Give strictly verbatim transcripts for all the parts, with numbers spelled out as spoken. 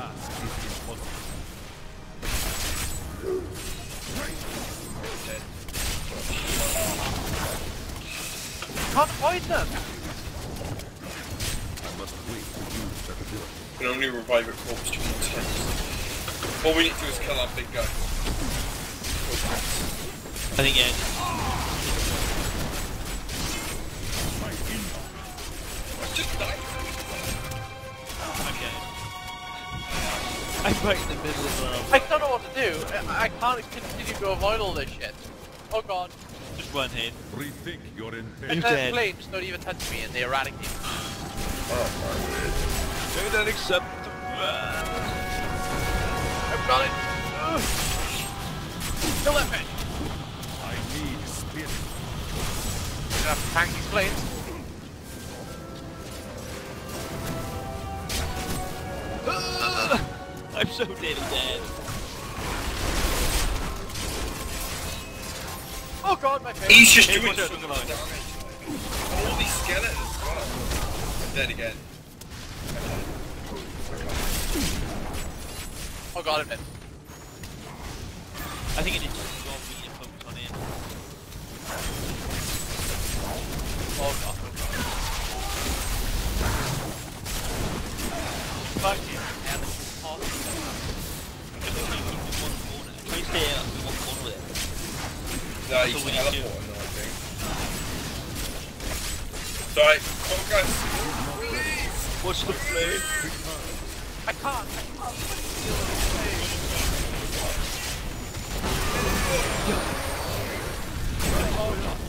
task is impossible. Can't avoid them! I must wait to use that ability. You can only revive a corpse during intense. All we need to do is kill that big guy. I think yeah. I just died. Okay. I'm right in the middle as well. I don't know what to do. I, I can't continue to avoid all this shit. Oh god. Just run in. Rethink your And intention. the dead. flames don't even touch me and they eradicate me. Oh my word. Maybe don't accept the I've got it! Ugh. Kill that fish! I need spirit. I'm gonna have to tank these flames. I'm so nearly dead. Oh god, my face! He's just Hey, doing watch out, so much look alive. damage. And all these skeletons as well. I'm dead again. Oh god, I'm dead. I think it is just well we need to focus on him. Oh god, oh god. Fuck you. Yeah, this is awesome. Just keep him in one corner. Try to stay out in one corner with it. No, That's he's all we need to do. teleporting now, I think. Sorry, focus! What's the play? I can't, I can't deal with this thing. Oh god.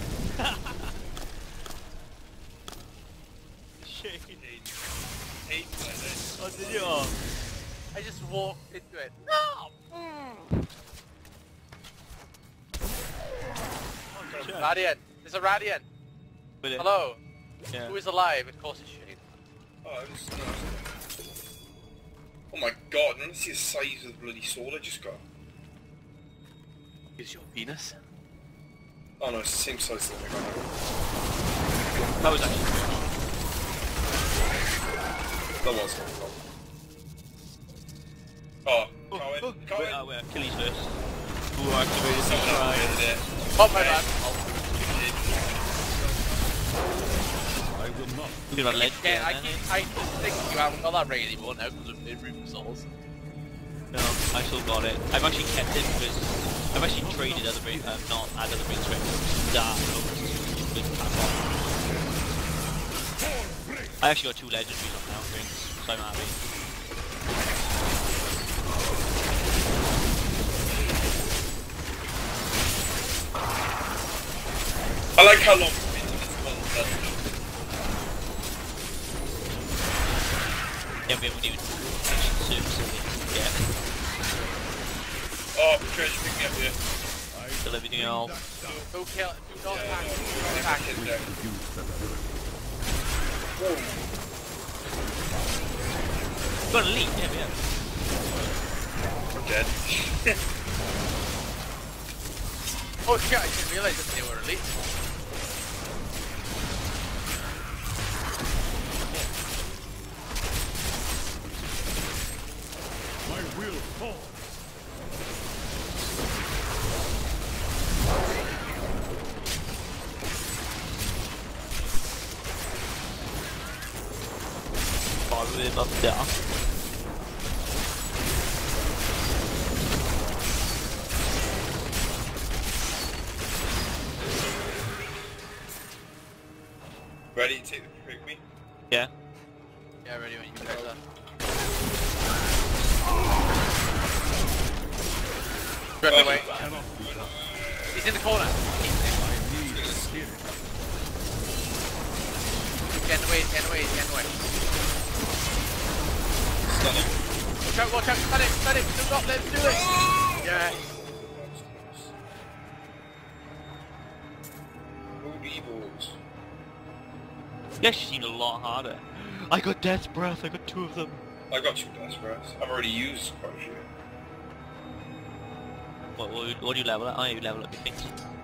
Shit. Eight minutes. Oh, did you? Oh. I just walked into it. No! Mm. Sure. Radiant! There's a Radiant! With it. Hello! Yeah. Who is alive? It causes shade. Oh, I was... No. Oh my god, I didn't see the size of the bloody sword I just got. Is your penis? Oh no, it's the same size as the one I got. That was actually That was one. Oh, Oh, Cohen, oh, Cohen. wait, oh, wait, Achilles first. Ooh, activated Someone the else strike. did it. Oh my bad. I will not. We're not led Yeah, I yet, keep, I keep thinking you haven't got that ray anymore now because of the Room of Souls. No, I still got it. I've actually kept it because I've actually traded other rings, uh, not add other rings to it. That with Pampa. I actually got two legendaries on now rings, so I'm happy. I like how long we've been in this one dungeon. Yeah, we haven't even mentioned services yet. Oh, treasure pick me up here. Still everything else. Go kill, do not Yeah, attack, do not yeah, attack. yeah, yeah. Use that ability. Whoa. Got a lead, yeah, yeah. I'm dead. Oh shit, I didn't realise that they were elite. My will fall. Follow him up there. Ready to take the pick me? Yeah. Yeah, ready when you can that. Grab Oh, away. Cannot be done. He's in the corner. He's in I need spirit. Get away, get away, get away. Stun him. Watch out, watch out, stun him, stun him, do not let him do it! Yes! Road evils. Yeah, she seemed a lot harder. I got Death's Breath, I got two of them. I got two death breaths. I've already used quite a few. What, what, what do you level at? Oh, you level up your things.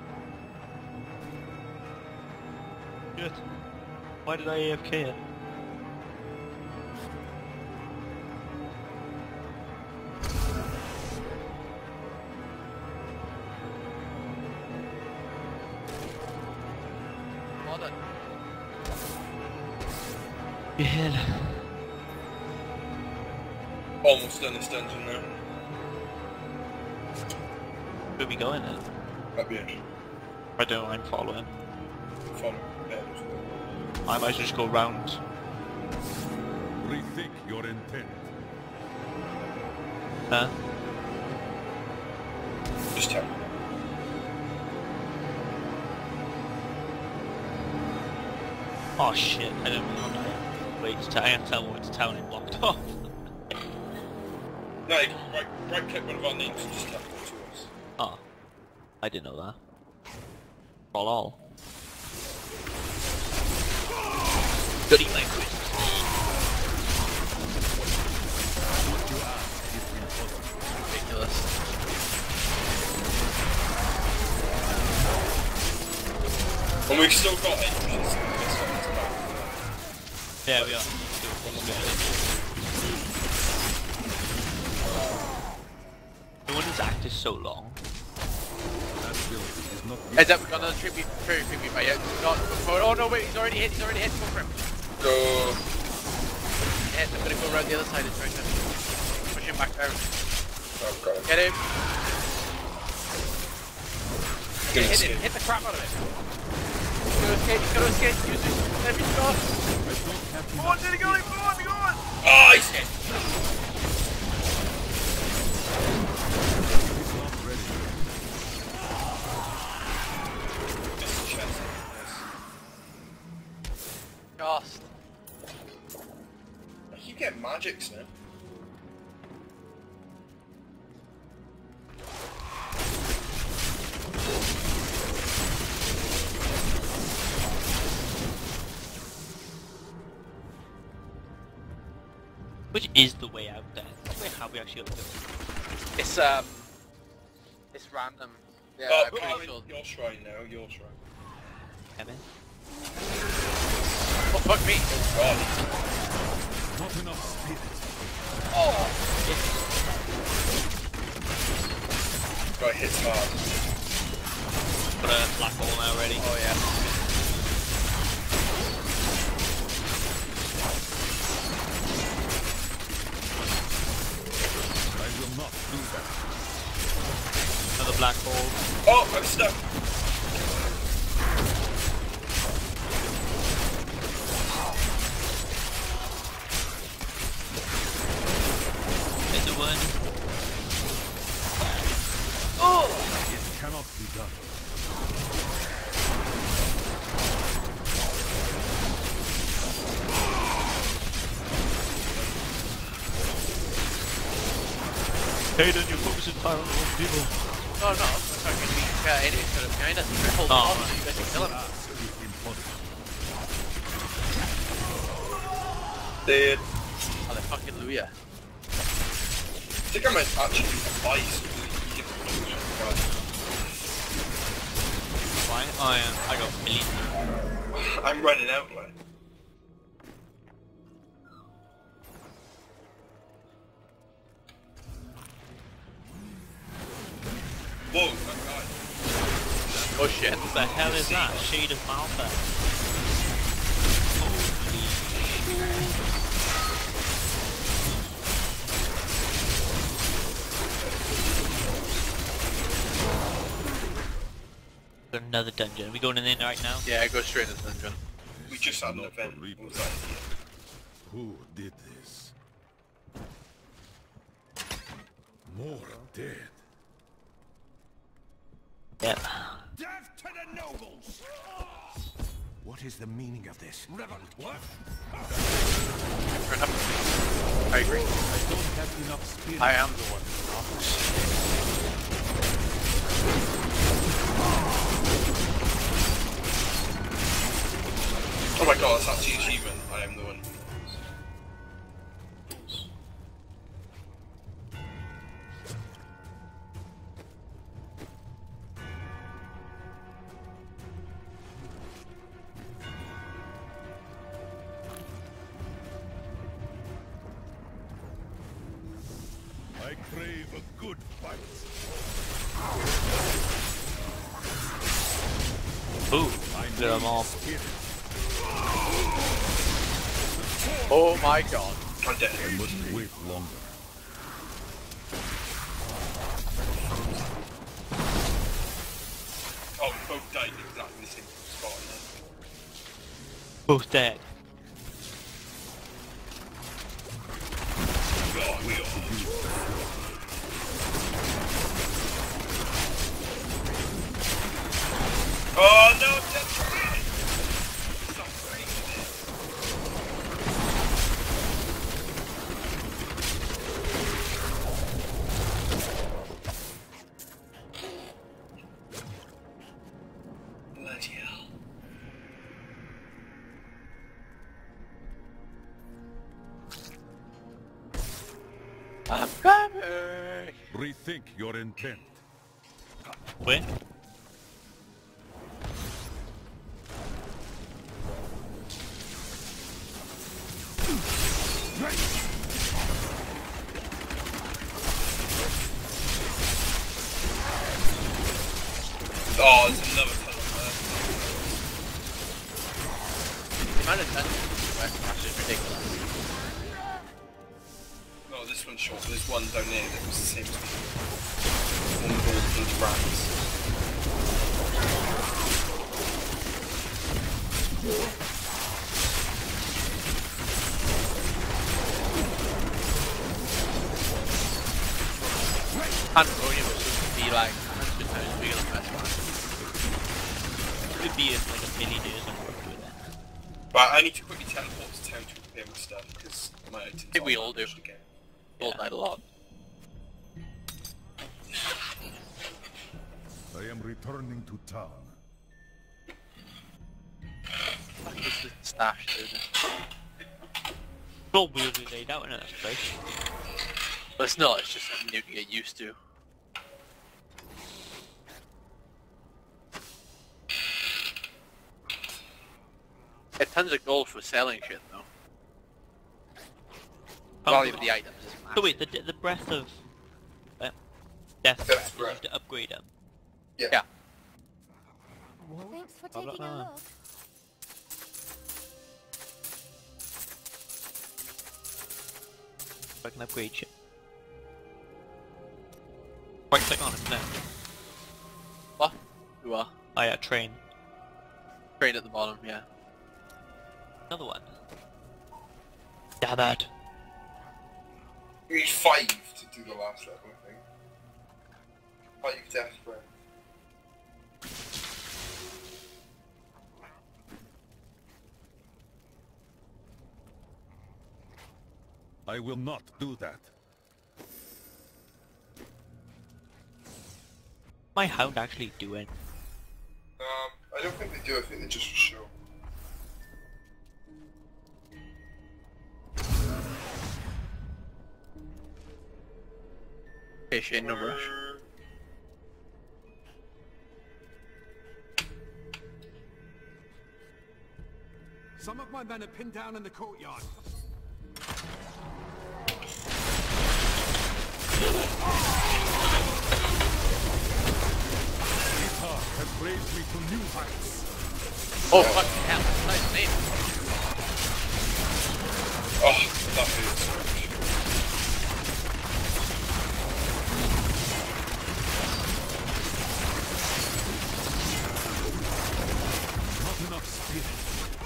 Good. Why did I A F K it? You hit. Almost done this dungeon now. Where are we going then? At the end. I don't know, I'm following. Follow. Yeah, I might just go round. Rethink your intent. Huh? just tell me. Oh shit, I don't know. Wait, it's I can't tell which town it blocked off. No, you can right, right click one of our names and just teleport to us. Oh. I didn't know that. All all. Goody language. Ridiculous. And we've still got entries in this one's back. Yeah, we are. The one whose act is so long. That ability is not Heads up, we've got another tribute, very tribute by you. Not, oh no, wait, he's already hit, he's already hit, go for him. Go. Hit, I'm gonna go around the other side and try to push him back down. Oh god. Get him. Gonna Hit escape. him, hit the crap out of him. He's gonna escape, he's gonna escape, use his every shot. Come on, Diddy, go on, go on, go on! Oh, he's hit. Missed the chance. Ghost. I keep getting magics now. Which is the way out there? Wait, how we actually look at it? It's, um... It's random. Yeah, Oh, I'm but pretty I'm sure. in your shrine now, your shrine. Kevin? Oh, fuck me! God. not enough spirit. Oh! Guy hits hard. Got a black hole now already. Oh, yeah. I will not do that. Another black hole. Oh, I'm stuck. Hit the one. Oh! It cannot be done. Hayden, you're focusing fire on the wrong people. No, no, I'm sorry, we got enemies sort of behind us. We're holding Oh. on, so you guys can kill him. That is impossible. Dead. Oh, they fucking Luya. I think I might actually buy something. Why? Oh yeah, I got million. I'm running out, like. Whoa, that guy. Oh shit. What the hell is that? Shade of Malphite. Holy shit. Got another dungeon. Are we going in there right now? Yeah, go straight into the dungeon. We just had an Not event. for What replay. was that? Who did this? More dead. Yep. Death to the nobles! What is the meaning of this? Reverend, what? Fair enough. I agree. I don't have enough spirit. I am the one. Oh my god, that's actually an achievement. I am the one. I crave a good fight. Ooh, I get them all. spirit. Oh my god. I'm dead. I must wait longer. Oh, we both died in exactly the same spot, innit? Both dead. God, we are. Oh no, I'm dead again! Stop breathing it. Bloody hell. I'm coming! Rethink your intent. Wait. Oh, there's another tunnel there. The amount of time West Smash is ridiculous. No, this one's short. There's one down there that was the same as one with all those rats. Pandemonium was supposed to be like one hundred times bigger than West Smash. It would be in like a million years I'm working with that. Right, I need to quickly teleport to town to repair my stuff because my items I think we are all do. damaged again. All night a lot. I am returning to town. Fuck is the stash, dude? It's all weirdly laid out in that place. But it's not, it's just something new to get used to. Get tons of gold for selling shit though. The value of the items is massive. So wait, the the breath of uh, death Death's breath, you breath. have to upgrade them. Yeah. Yeah. Thanks for Blah, blah, taking a blah. look. So I can upgrade shit. Right click on it now. What? Who are? Oh yeah, train. Train at the bottom, yeah. Another one. Damn it. You need five to do the last level, I think. Five death breath. I will not do that. My hound actually doing? Um, I don't think they do, I think they just for show. Okay, Shane, no rush. Some of my men are pinned down in the courtyard. Ithar has raised me to new heights. Oh, fucking hell, nice name. Oh, that hurts so much. Not enough spirit.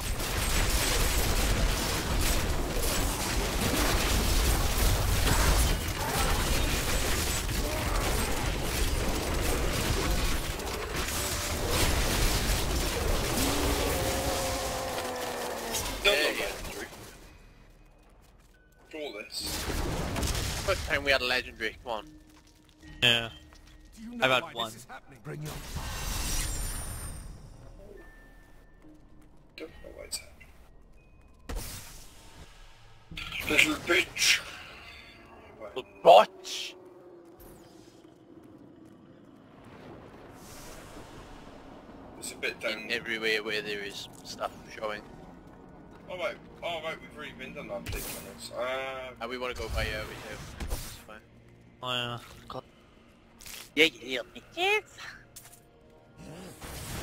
Still not legendary. Draw this. First time we had a legendary, come on. Yeah. Do you I've know had why one. this is happening? Bring your Don't know why it's happening. Little bitch! The botch! There's a bit down. Everywhere where there is stuff showing. Alright, alright, we've already been done that play tunnels. Uh, And we want to go by uh, we do. It's fine. Oh yeah. God. Yeah, yeah, yeah.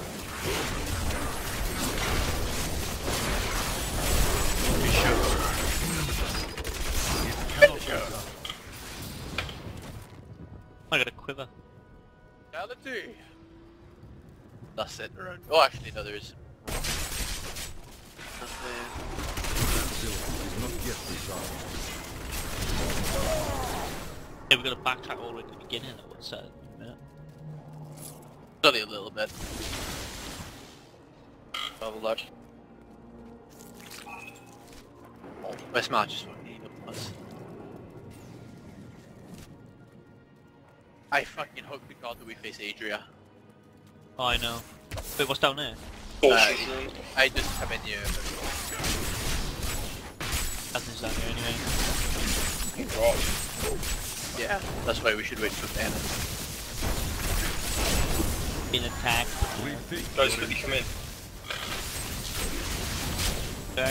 We should. I got a quiver. Reality. That's it. Around. Oh, actually, no, there is. Nothing. Yeah, we've got to backtrack all the way to the beginning of what's said in a minute. Only a little bit. Level that. Oh, best match is fucking eat up us. I fucking hope to God that we face Adria. Oh, I know. Wait, what's down there? Bullshit. Uh, I just come in here. Nothing's down here anyway. Oh, Yeah, that's why we should wait for Bannon. Been attacked. God. Guys, quickly come in. Okay.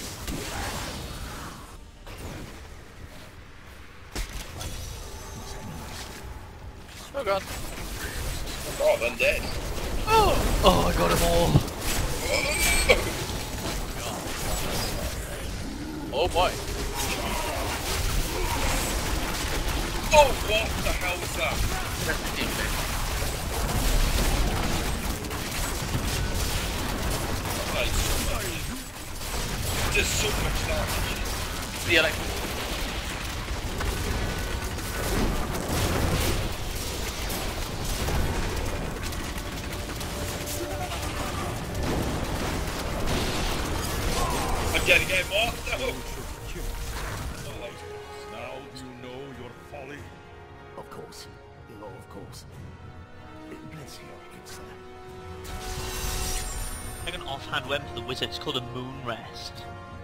Oh god. Oh god, undead. Oh! Oh, I got them all. Oh boy. Oh, what the hell was that? That's the team thing. Nice. Just so much damage. The elect. Again, again, what? No. Now do you know your folly? Of course. Oh, of course. Bless you, good sir. Like an offhand went to the wizard, it's called a moon rest.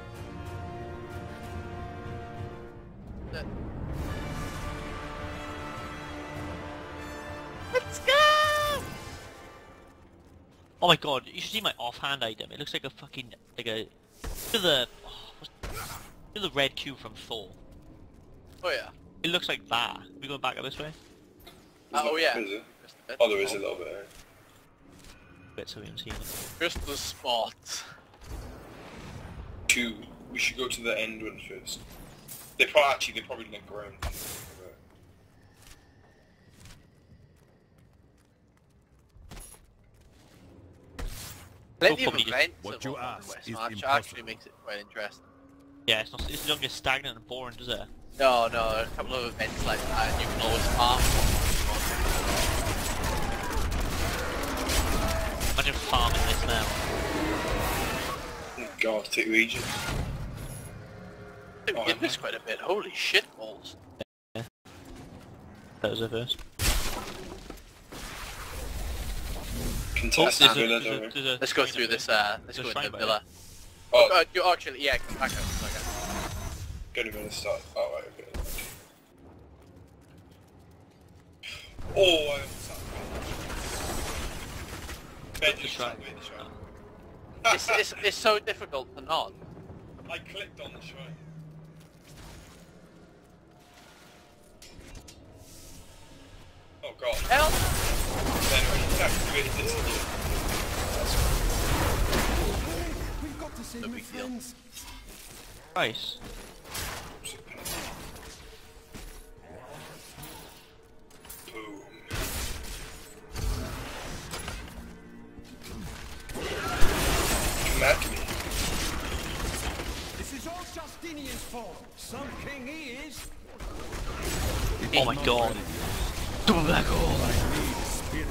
Let's go! Oh my god, you should see my offhand item. It looks like a fucking, like a, to the, oh, what's, to the red cube from Thor. Oh yeah. It looks like that. Are we going back up this way? Uh, oh yeah. Is it? Just a bit. Oh, there is a little bit. Bit so we haven't seen it. Just the spot. Two. We should go to the end one first. They probably actually they probably link around. Plenty of probably just- events what of you all the ask West is match impossible. actually makes it quite interesting. Yeah, it's not, it doesn't get stagnant and boring, does it? No, no, a couple of events like that and you can always farm. Imagine farming this now. Oh god, take region. We Oh, did this quite a bit. Holy shit balls. That was it first. Contest there's a, villa, there's don't a, we? there's a Let's go shrine through up this, there. uh, let's There's a go shrine into the by villa. Oh, Oh, uh, you actually, yeah, come back up. Okay. gonna go to start. Oh, right, okay. Oh, I almost had Ben, The just shrine. activate the shrine. It's, it's, it's so difficult to not. I clicked on the shrine. Oh god. Help! Ben, we activated this again. We've got to see No my big deal. friends. Nice. Boom. Come at me. This is all Justinian's fault. Some king he is. Oh my god. Double black hole. I need spirit.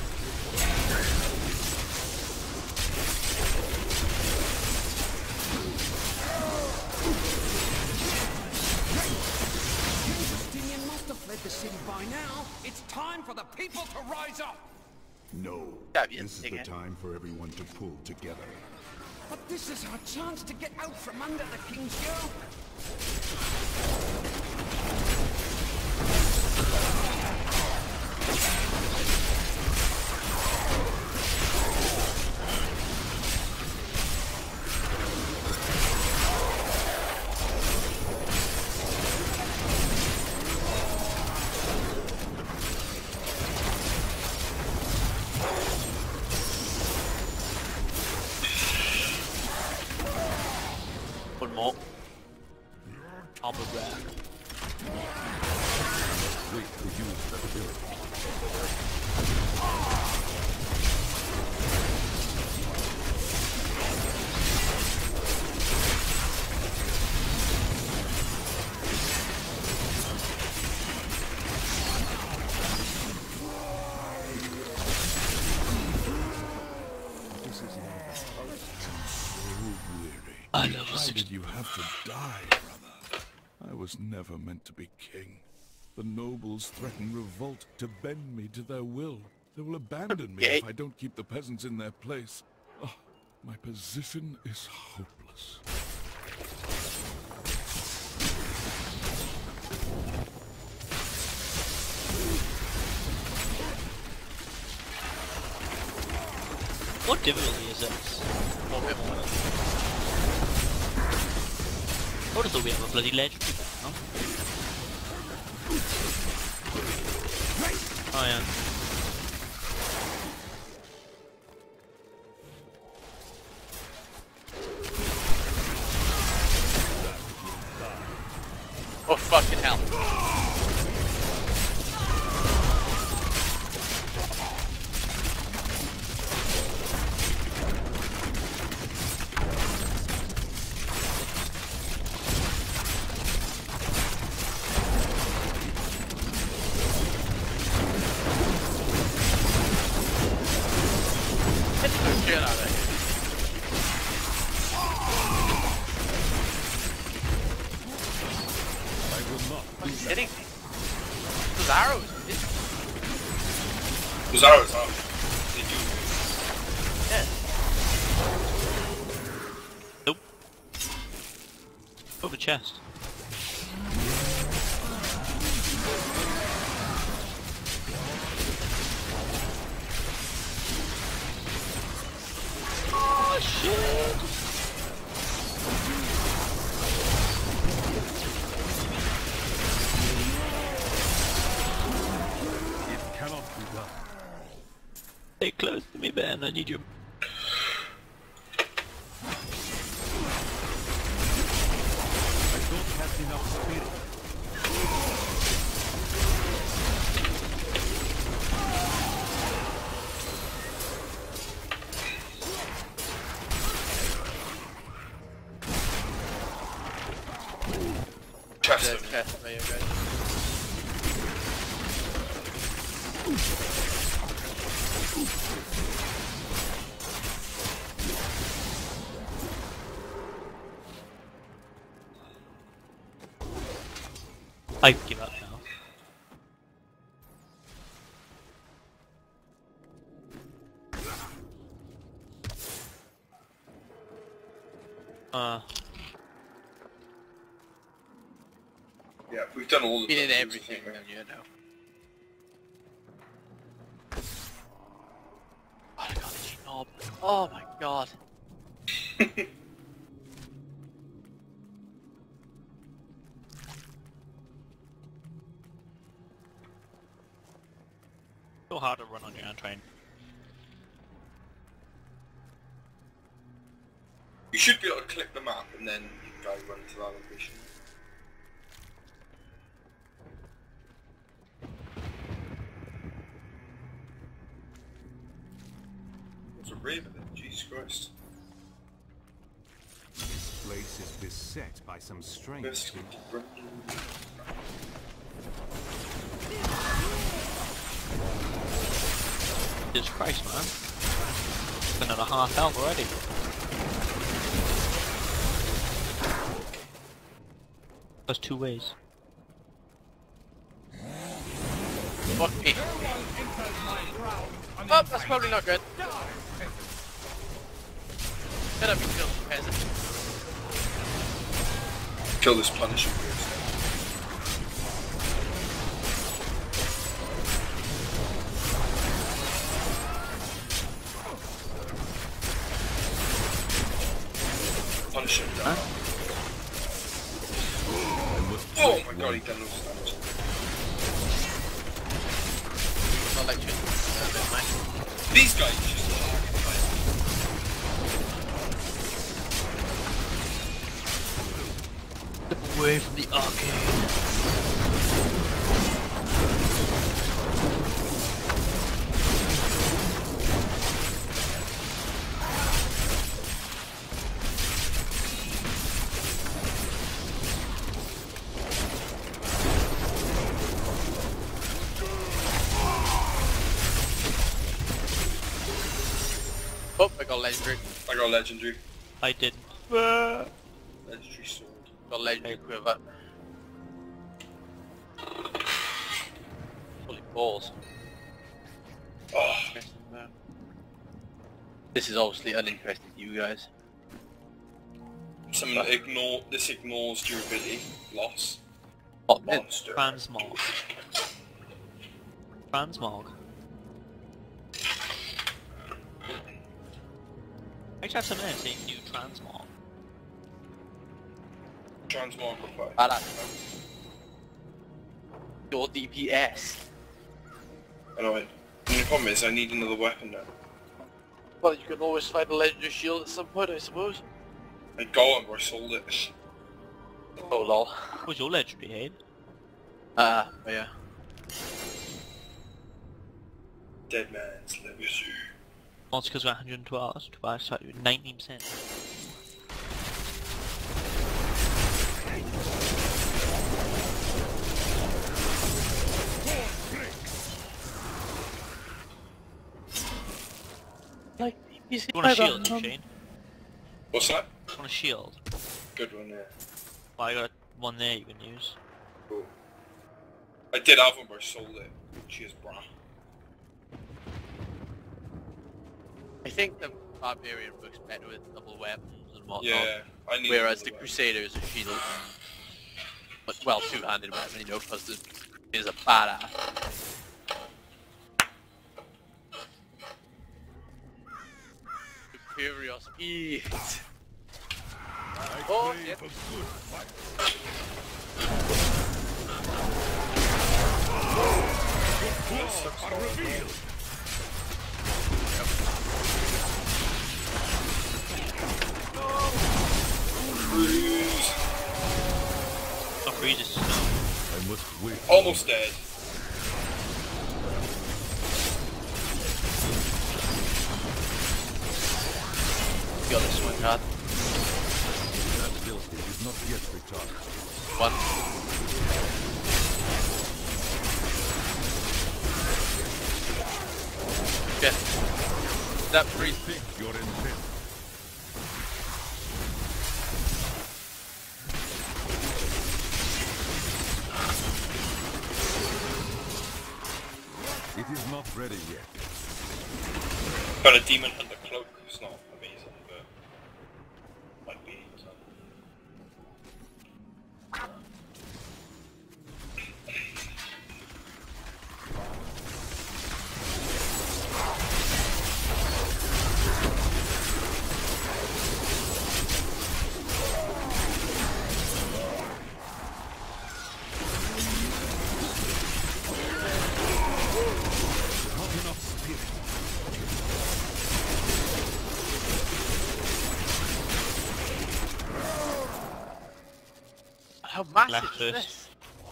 King Justinian must have fled the city by now. It's time for the people to rise up. No. Yeah, yeah, This is dig the it. time for everyone to pull together. But this is our chance to get out from under the king's yoke. One more. Armor rare. wait to use that ability. I level Why six. did you have to die, brother? I was never meant to be king. The nobles threaten revolt to bend me to their will. They will abandon me if I don't keep the peasants in their place. Oh, my position is hopeless. What difficulty is this? Oh, we have one. I would have thought we have a bloody legendary now. Oh yeah. Oh, fucking hell. Get the shit out of here. I will not do He's that. hitting me. Those arrows. It's, Those arrows are. They do. yeah. Nope. Over chest. Oh shit! It cannot be done. Stay close to me, Ben. I need you. I don't have enough spirit. Chest The of me. chest, there you go. I give up now. Uh, Yeah, we've done all the We did things, everything, haven't you know. Oh my god, this knob. Oh my god. so hard to run on your own train. You should be able to click the map and then you can go run to that location. What's a raven then? Jesus Christ. This place is beset by some strange This people. Jesus Christ, man. Been at a half health already. There's two ways. Fuck me. Oh, that's probably not good. Get up, you kill peasant. Kill this Punisher first. Punisher down. Huh? Oh my god, he done those damage. Not like shit. Uh, that's mine. These guys just Step away from the arcade. got legendary. I got legendary. I didn't. Legendary sword. Got legendary quiver. Holy balls. Oh, This is obviously uninteresting to you guys. some ignore. This ignores durability loss. Hot Monster. Transmog. Transmog. I actually have something there saying new transmog. Transmog required. Badass. Your D P S. Annoying. The only problem is I need another weapon now. Well, you can always find a legendary shield at some point, I suppose. I got it, but I sold it. Oh lol. What's your legendary head? Ah, uh, oh, yeah. Dead man's legacy. Also because we're one hundred twelve, so I started with nineteen percent. Like, you see You want a shield, Shane? What's that? You want a shield? Good one, yeah. Well, I got one there you can use. Cool. I did have one, but I sold it. Cheers, brah. I think the Barbarian works better with double weapons and whatnot. Yeah, I need. Whereas another the weapon. Crusader is a shield. But, well, two-handed weapon, you know, because it is a badass. Superior speed. Oh, shit. Not freeze, it's just I must wait. Almost dead. Got this one, God. That ability is not yet retired. One. Okay. That freeze. Think your intent. It is not ready yet. Got a demon hunter cloak. It's not amazing, but might be. So. Not enough spirit. How massive Left is first. this?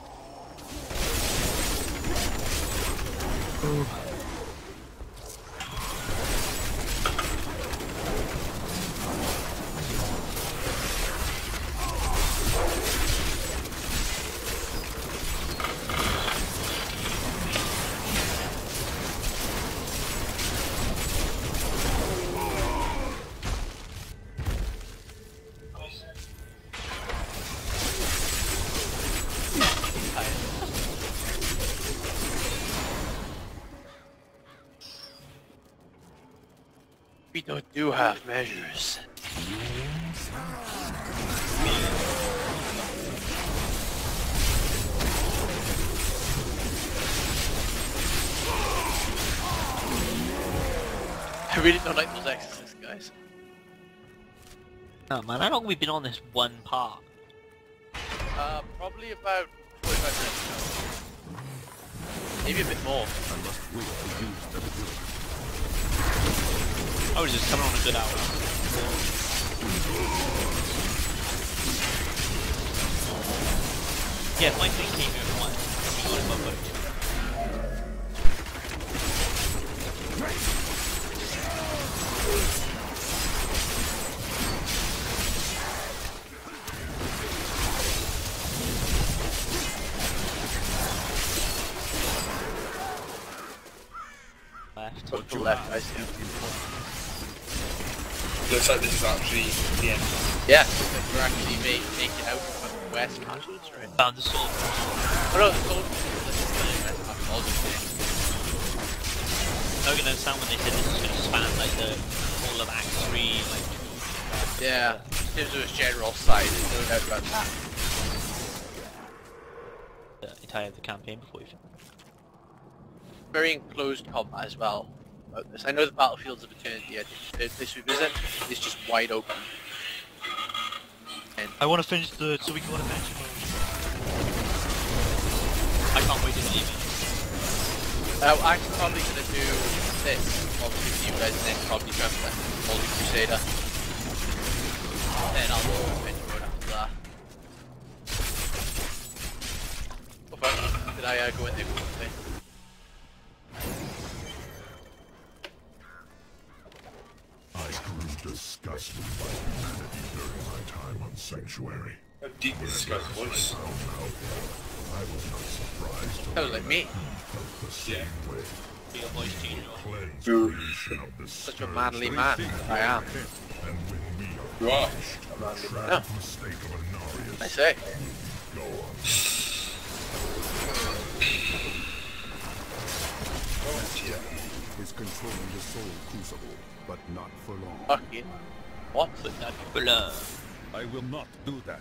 We don't do half measures. I really don't like those exorcists, guys. No man, how long have we been on this one part? Uh, probably about forty-five minutes. Maybe a bit more. I must wait to use that ability. I was just coming on a good hour. Yeah, my thing came here at once. We got him up by two. Left. To the left, I see him. Looks like this is actually the end. Yeah, looks like we're actually make, making out from the west passes, right? Found the sword. Oh no, the sword. This is the west passes. All the things. I was gonna understand when they said this is gonna span like the whole of Act three, like. Yeah, in terms of its general size, there's no doubt about that. The entire the campaign before you finish. Very enclosed combat as well. About this, I know the Battlefields of Eternity, I think the place we visit is just wide open. And I want to finish the so we can go to match mode. I can't wait to leave it. uh, I'm probably gonna do this, obviously with you guys, and then probably jump the Holy Crusader. Then I'll go adventure mode after that. Oh fuck, did I uh, go in there quickly? I grew disgusted by humanity during my time on Sanctuary. How deep is this guy's voice? I was not surprised to That was like me. felt the same way. Your voice change. Cleanse Ooh. creation of the Such a spirit. manly man. I am. And when we You are. the tragic No. mistake of Anarius, I say. go on. Is controlling the soul crucible, but not for long. Fucking. What? But that blur. I will not do that.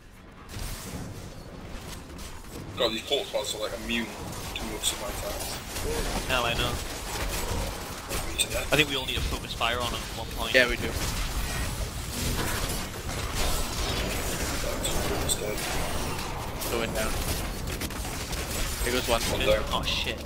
God, these port spots are like immune to most of my attacks. Hell, I know. Me to death. I think we all need to focus fire on them at one point. Yeah, we do. That's almost dead. Going down. Here goes one. One down. Oh shit.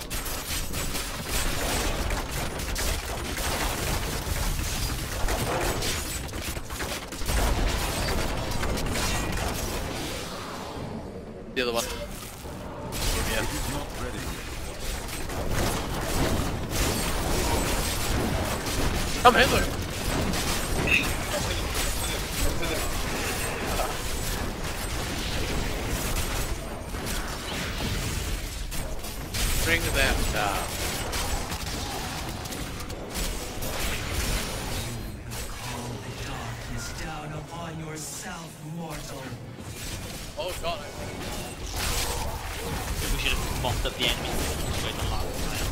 The other one. Yeah. It is not ready yet. Come Hitler! Bring them down. Call the darkness down upon yourself, mortal. Oh god. Maybe we should have mopped up the enemy with the last time.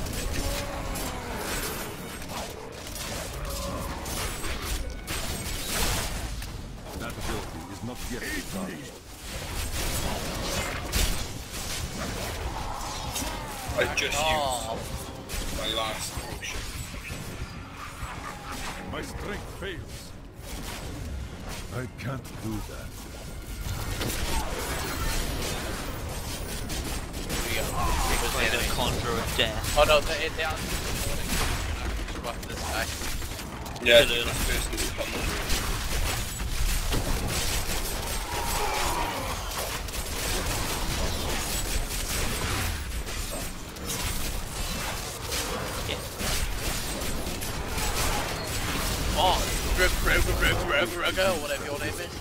That ability is not yet charged. I just Oh. used my last potion. My strength fails. I can't do that. Here we go. Here goes the Like enemy. a conjure of death. Oh no, they're, they're on Fuck this guy. Yeah, Hello. that's first this come. Yeah. Oh, Rug, Rug, Rug, Rug, Rugger, whatever your name is.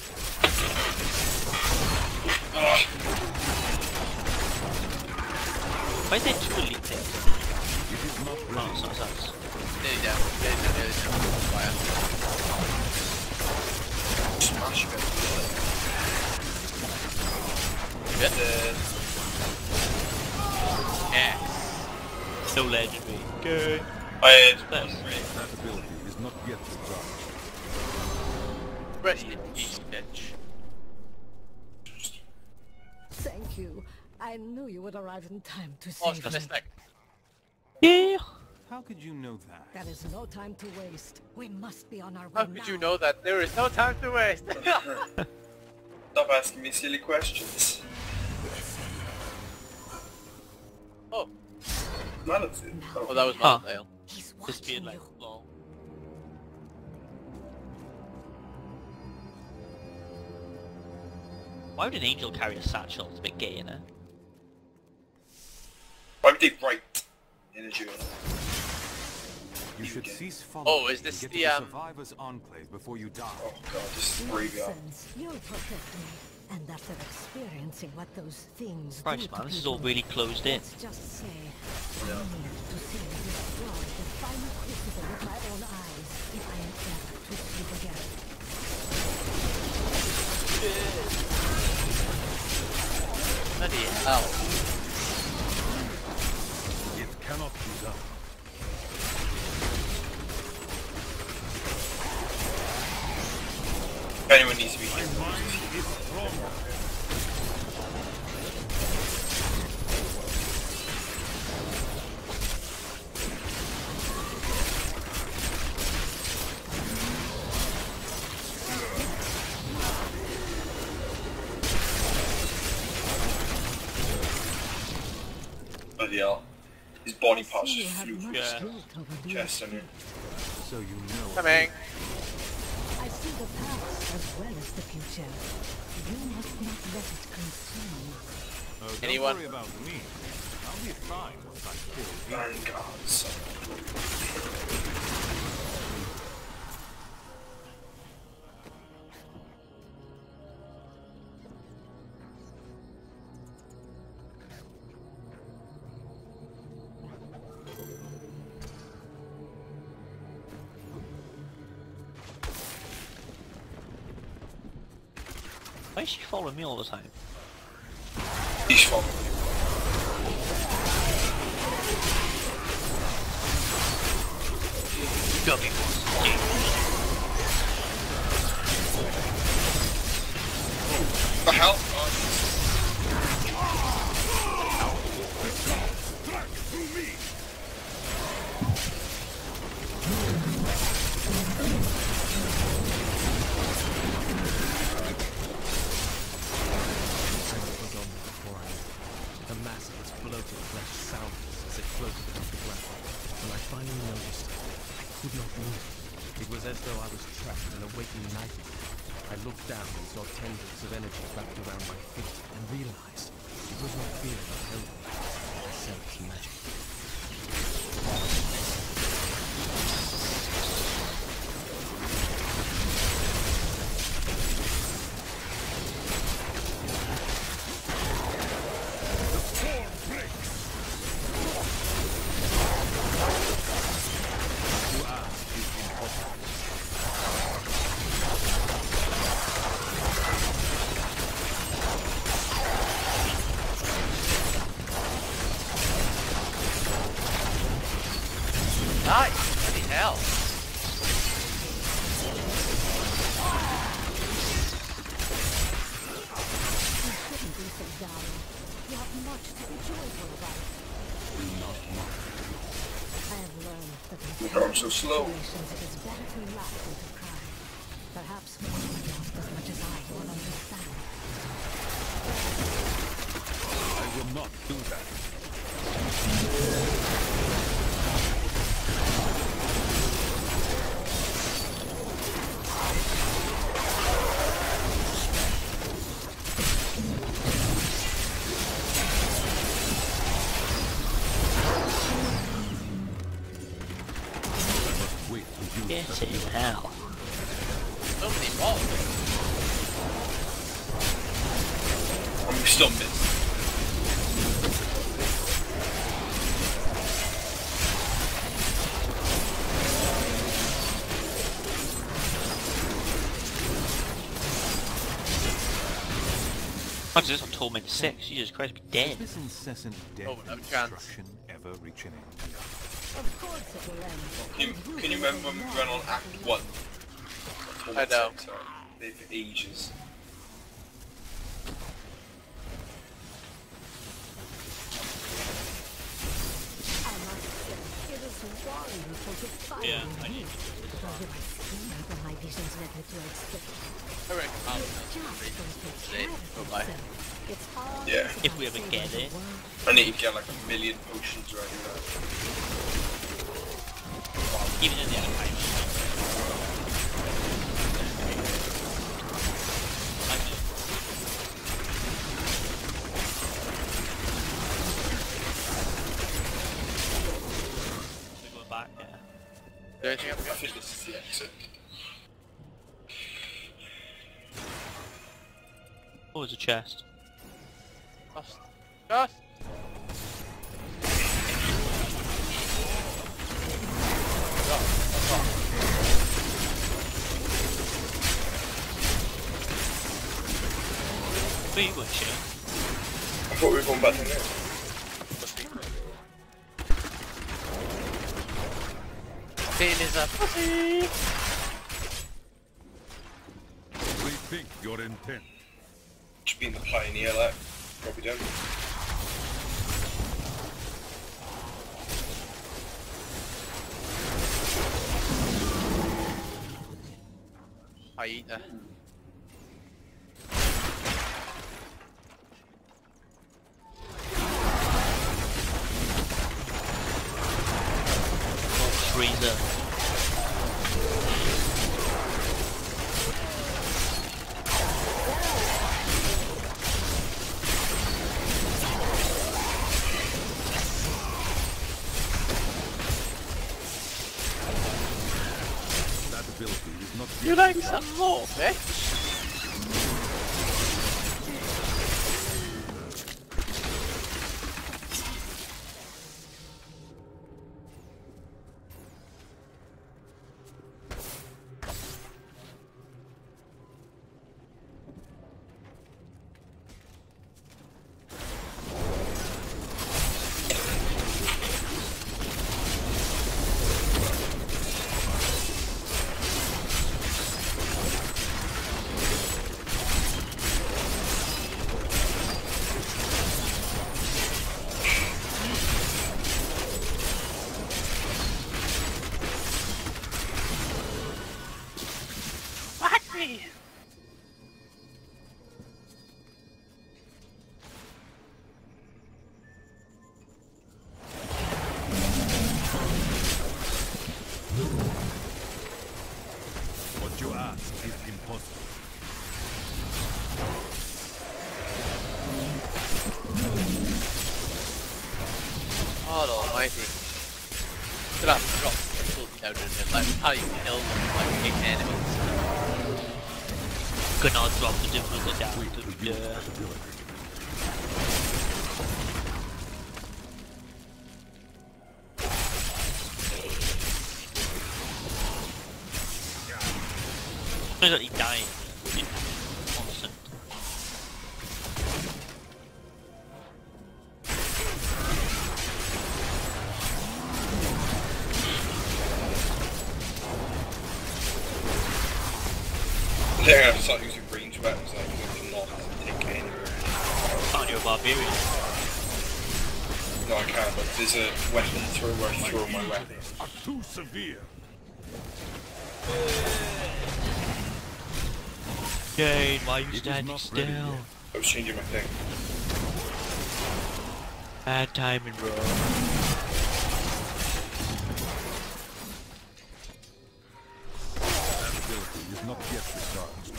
Ah, Why is there two elite things? It is not Oh, ready. it's not us. Nearly down, nearly down, nearly down. Fire. smash it. Good. Dead. Yeah. So legendary. Good. I had That's one great. ring. That ability is not yet charged. Rest in peace, bitch. Thank you. I knew you would arrive in time to Oh, save for me. this thing. Yeah. How could you know that? There is no time to waste. We must be on our way How now. could you know that? There is no time to waste. Stop asking me silly questions. Oh, Manatee. oh, that was Huh. my tail. He's Just being watching like, you. lol. Why would an angel carry a satchel? It's a bit gay, innit? Why would they write in a journal? You should cease following Oh, is this and get the, to the um, survivor's enclave before you die. Oh god, this is graveyard. Nonsense. You'll protect me. And after experiencing what those things Christ, do man, to this is all people, really closed in. let's just say, I need to see you destroy the final crucible with my own eyes if I am ever to sleep again. Bloody hell. It cannot be done. If anyone needs to be My mind is stronger. bloody hell. His body parts You just have flew much through his Yeah. guilt over the chest and So you know. Coming. I see the past as well as the future. You must not let it consume you. Oh, don't Anyone? worry about me. I'll be fine once I kill you. vanguards. Why is she following me all the time? He's following me. Gummy The hell? Oh, The mass of its bloated flesh sounded as it floated above the ground. When I finally noticed it, I could not move. It was as though I was trapped in a waking nightmare. I looked down and saw tendrils of energy wrapped around my feet and realized it was not fear that held me. I sensed magic. Nice. Bloody hell. You shouldn't be so down. You have much to be joyful about. I have learned that in God, I'm so slow. situations it is better to laugh than to cry. Perhaps one would laugh as much as I will understand. I will not do that. Wait to use Get that. it hell. So many balls. I'm still missing. What's this on Torment six? Jesus Christ, be dead. Does this incessant death Oh, no and chance. destruction ever reach an end? Of course it will end. Can you, can you remember when we went on Act one? I know. Sorry. They for ages. I must say, it is wonderful to find Yeah, I you. need Nor do I sleep when my visions let me to escape. I reckon I'll Just don't take Today. care of Bye-bye. yourself. It's always Yeah. If we ever about get saving it. the world. I need to get like a million potions right now. Even in the archive. I know. We're going back, yeah. Do anything else? I think this is the exit. Oh, there's a chest. Just, just. Where you going, Shane? I thought we were going back in there. Shane is a pussy. Rethink your intent. Just being the pioneer, like, probably don't. I eat her. Freezer. That ability is not You like some more, bitch? Fuck me! what you ask is impossible. God almighty. Could have dropped difficulty down in it, like how you kill like big enemies. Could not drop the difficulty down to the... He's actually dying. Constant. They're gonna have to start using range weapons like we cannot take anywhere. Can't you a barbarian? No, I can't, but there's a weapon throw where I throw my weapon. Are too severe. Jane, why are you It is standing not ready still? yet. I was changing my thing. Bad timing, bro. That ability is not yet recharged.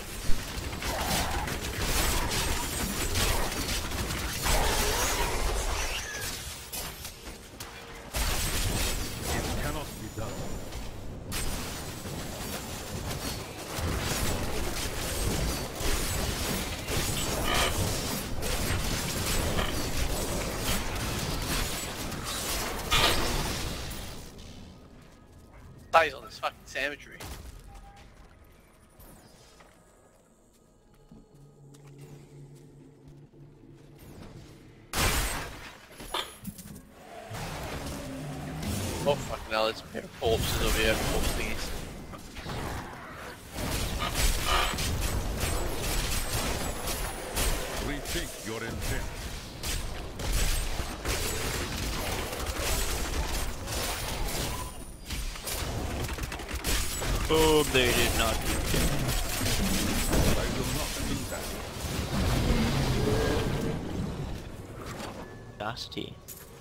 It cannot be done. Dies on this fucking cemetery. Oh fucking hell, there's a pair of corpses over here, corpse thingies. Rethink your intent. Oh, they did not do that. I will not do that. Nasty.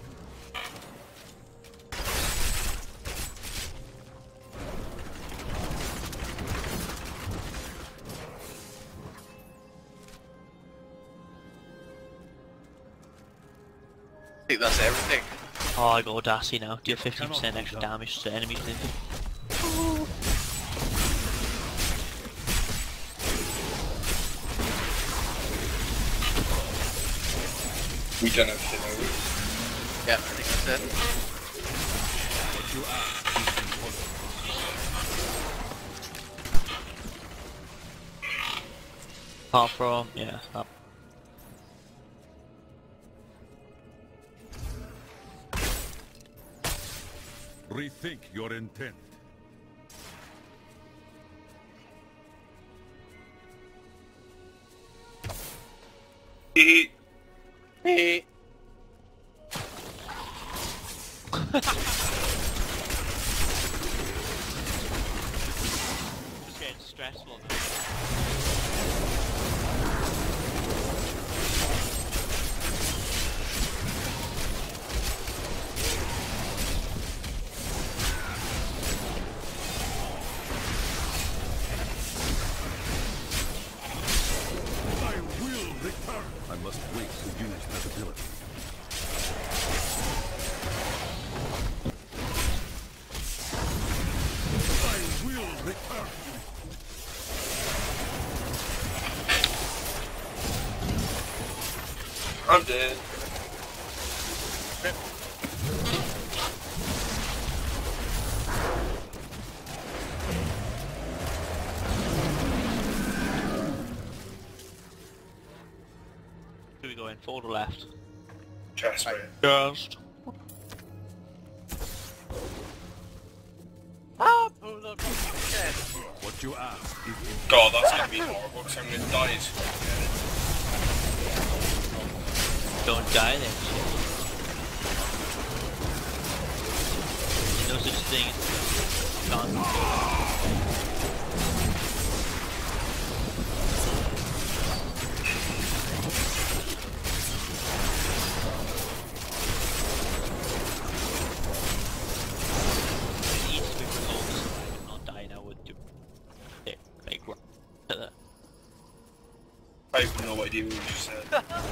I think that's everything. Oh, I got Audacity now. Deal fifty percent extra damage to enemies. We done everything, have we? Yeah, I think that's it. What you ask is impossible. Apart from, yeah, up. Rethink your intent. Hehe. Hey. It's getting stressful now. I will return. I must wait to use that ability. I will return. I'm dead. Who we going? Forward or left? Chest, mate. Just. Ah, pull up chest. What you ask is impossible. God, that's gonna be horrible because I'm gonna die. as- Don't die then, shit. There's no such thing as gone. It needs to be resolved so I would not die now with you. Okay, like, right to that. I have no idea what you just said.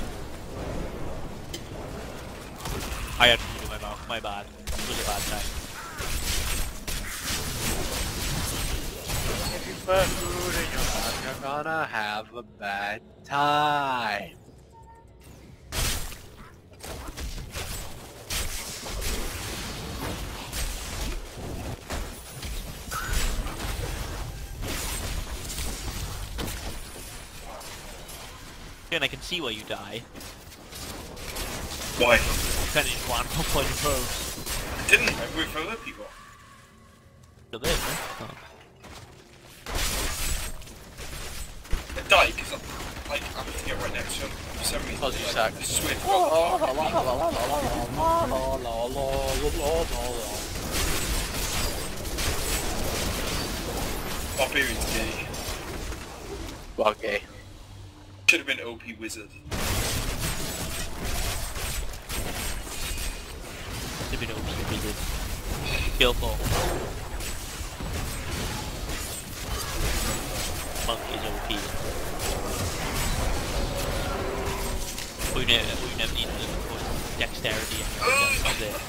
I had food in my mouth, my bad. It was a bad time. If you put food in your mouth, you're gonna have a bad time. And I can see why you die. Why? You kinda just ran off on your pose. I didn't. I wait for other people. A bit, huh? Oh. I died because I'm like I'm to get right next to him. For some reason, I'll just like, sack. I swear to God. Barbarian's gay. Okay. Should have been O P wizard. Should be no we did. Skillful. Monk is O P. We never, we never need to look for dexterity and that's it.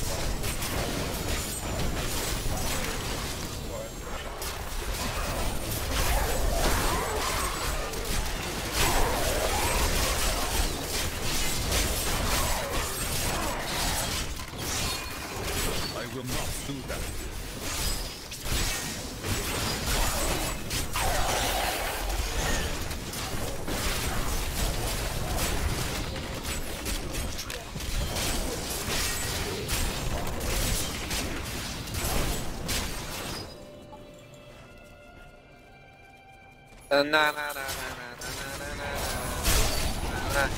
I will not do that. Na na na na na na na na na.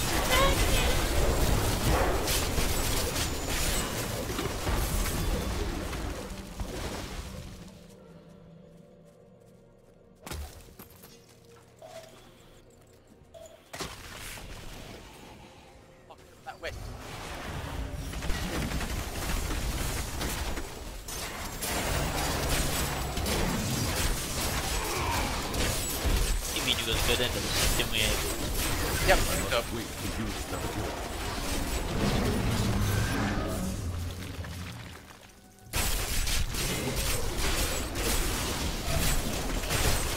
Fuck that way. You mean you got a good end of this, didn't we? Yep, I go. must wait to use that ability.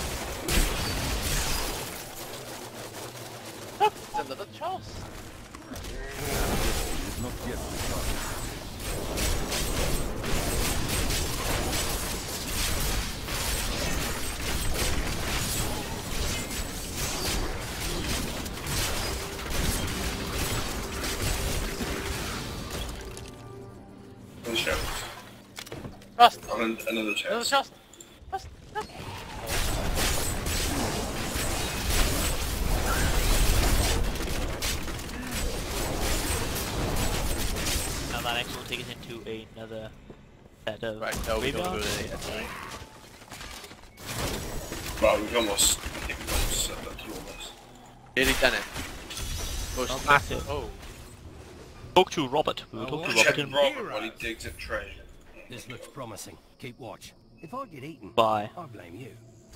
It's another chest. Is not yet recharged. Another chest. Trust. And an- another chest. Another chest. Trust. Trust. Now that next will take us into another set of Right, no, we don't go graveyards. there yet, sorry. Well, we've almost, I think we've almost set that to almost. Nearly done it. Most Not massive. massive. Oh. Talk to Robert. We will talk to Robert Check in Robert while he digs up treasure. This looks promising. Keep watch. If I get eaten, Bye. I blame you.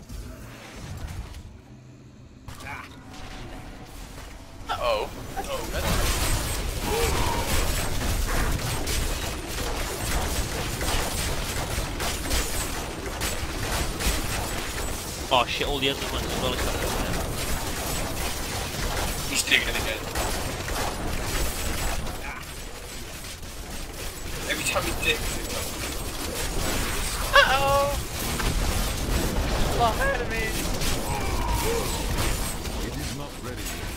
Uh-oh. That's oh, good. Oh shit, all the other ones as well are coming up there. He's digging it again. Every time he digs, it comes. Uh-oh! Long enemy! It is not ready yet.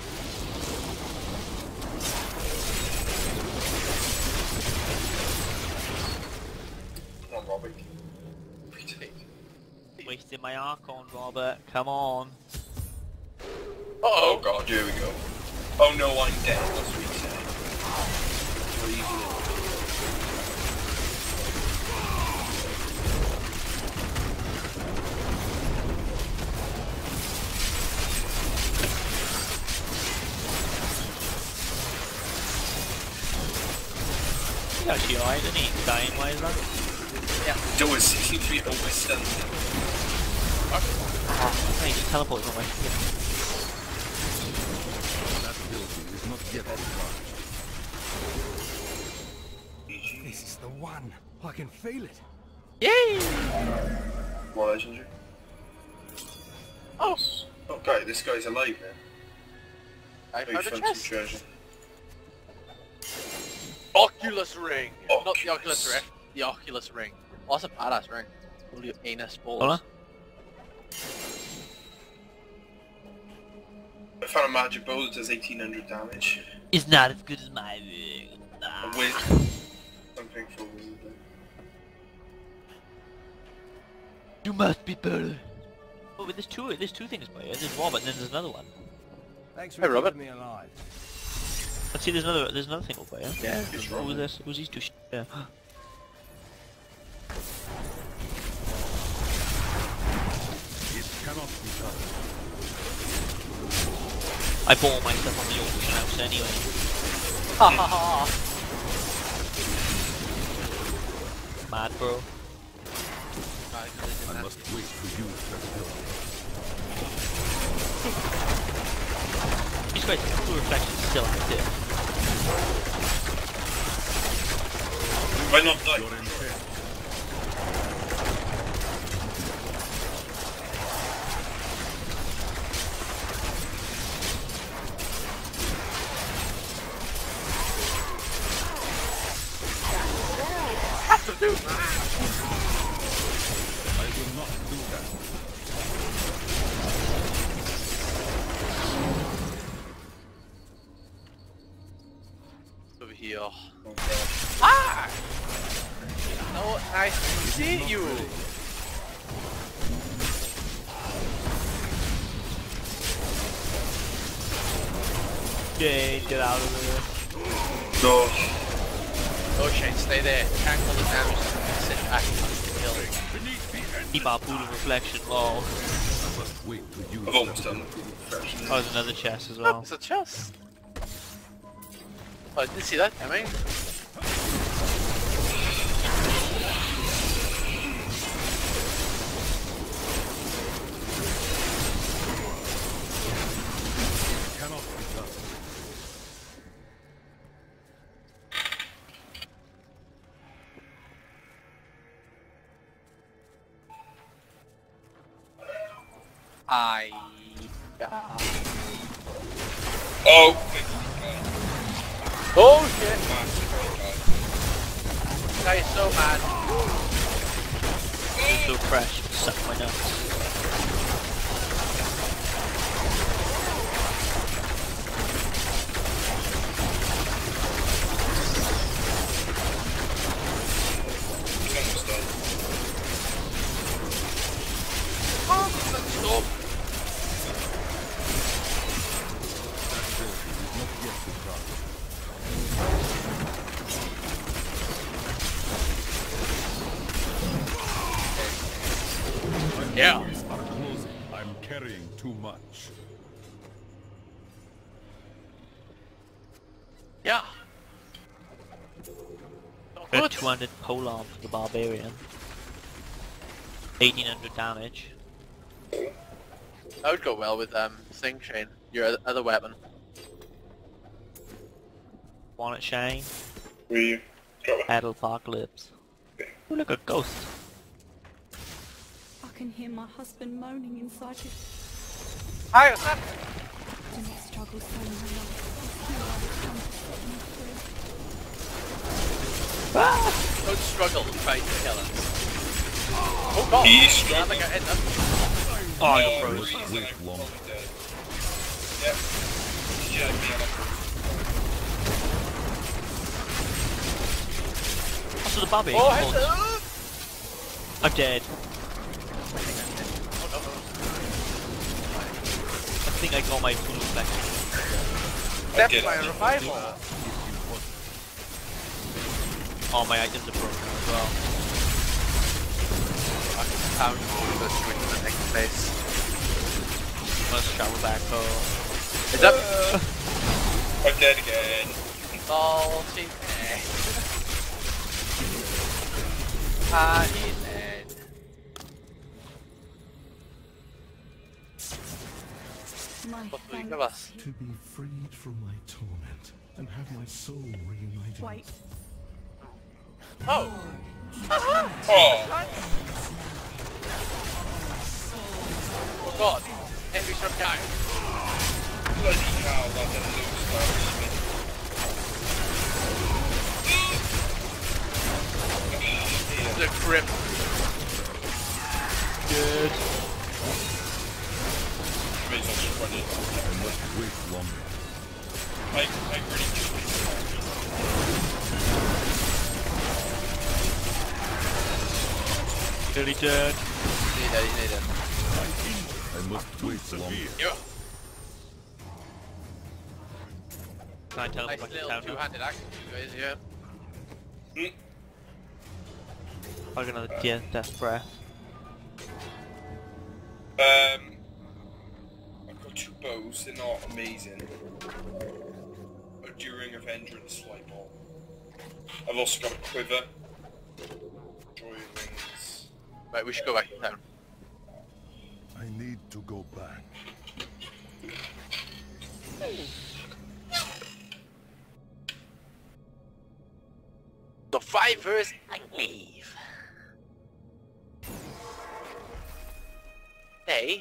Come on, Robert. Retake. Wasting my Archon, Robert. Come on. Oh god, here we go. Oh no, I'm dead. That's what he said. What are you doing? He's actually alright, isn't he? Dying wise, that? Yeah. Does he seems to be overstunned. Oh, he just teleported away. That building is not yet recharged. This is the one. I can feel it. Yay! More legendary. Oh! Okay, this guy's alive now. I Oh, you found a found some chest. treasure. Oculus ring! Not the Oculus. Oculus Rift, the Oculus ring. Oh, that's a badass ring. All your anus balls. Hola? I found a magic bow that does eighteen hundred damage. It's not as good as my ring. A wizard. Something for a wizard. You must be better. Oh, but there's two, there's two things by here. There's Robert and then there's another one. Thanks for Hey, Robert. keeping me alive. Let's see, there's another, there's another thing over here. Yeah. It's Who Robert. was this? Who's these two sh yeah. It cannot be done. I bought all my stuff on the auction house anyway. Ha ha ha! Mad, bro. I must wait to use that building. These guys are full reflections still active. Why not die? Your intent. Have to do that! I will not do that. Over here. Oh god. Ah! No, nice to see you! Yay, get out of there. No. Oh shit, stay there. Can't call the damage. Sit back and kill. Keep our pool of reflection low. I must wait to use I've almost that done it. Fresh. Oh, there's another chest as Oh, well. it's a chest. Oh, I didn't see that coming. cannot be done. I... Oh! Oh shit! Massive guy. This guy is so mad. It's so fresh. Suck my nuts. He's almost dead. Oh, let's stop. Yeah. Are closing. I'm carrying too much. Yeah. Got Good. two hundred polearm for the barbarian. eighteen hundred damage. That would go well with um Sing Shane, your oth- other weapon. One at Shane. Where are you? Drop it. Battle Apocalypse. Oh, look, a ghost. I can hear my husband moaning inside his... Hi, what's up? Do not struggle so long. I feel I will come to set me free. Don't struggle to try to kill us. Oh god! He's I struggling. think I hit them. Oh, I got No frozen. reason I'm Wait long. probably dead. Yep. Yeah, me and I'm Also, the barbarian. Oh, Oh, hit them! I'm dead. Oh no, no. I think I got my full reflection. That's get my it. revival. Oh, my items are broken as well. I can pound you to swing to the next place. Let's travel back home. Is that... I'm dead again. Salty man. Ah, he's dead. My What do you thanks. give us? To be freed from my torment and have my soul reunited. Wait. Oh! Oh! Oh god! Henry from down. Bloody hell, that didn't lose that. The grip. Good. May as well just run it. I must wait longer. I, I really just Nearly dead. He's needed, he's needed. I must wait longer. Yeah. Can I teleport Nice back to little town now? two-handed axe, you guys, yeah. I got another death, death breath. Um, I've got two bows, they're not amazing. Enduring Avenger and Slight Ball. I've also got a quiver. Joy Wings. Right, we should go back to town. I need to go back. Survivors, I leave. Hey.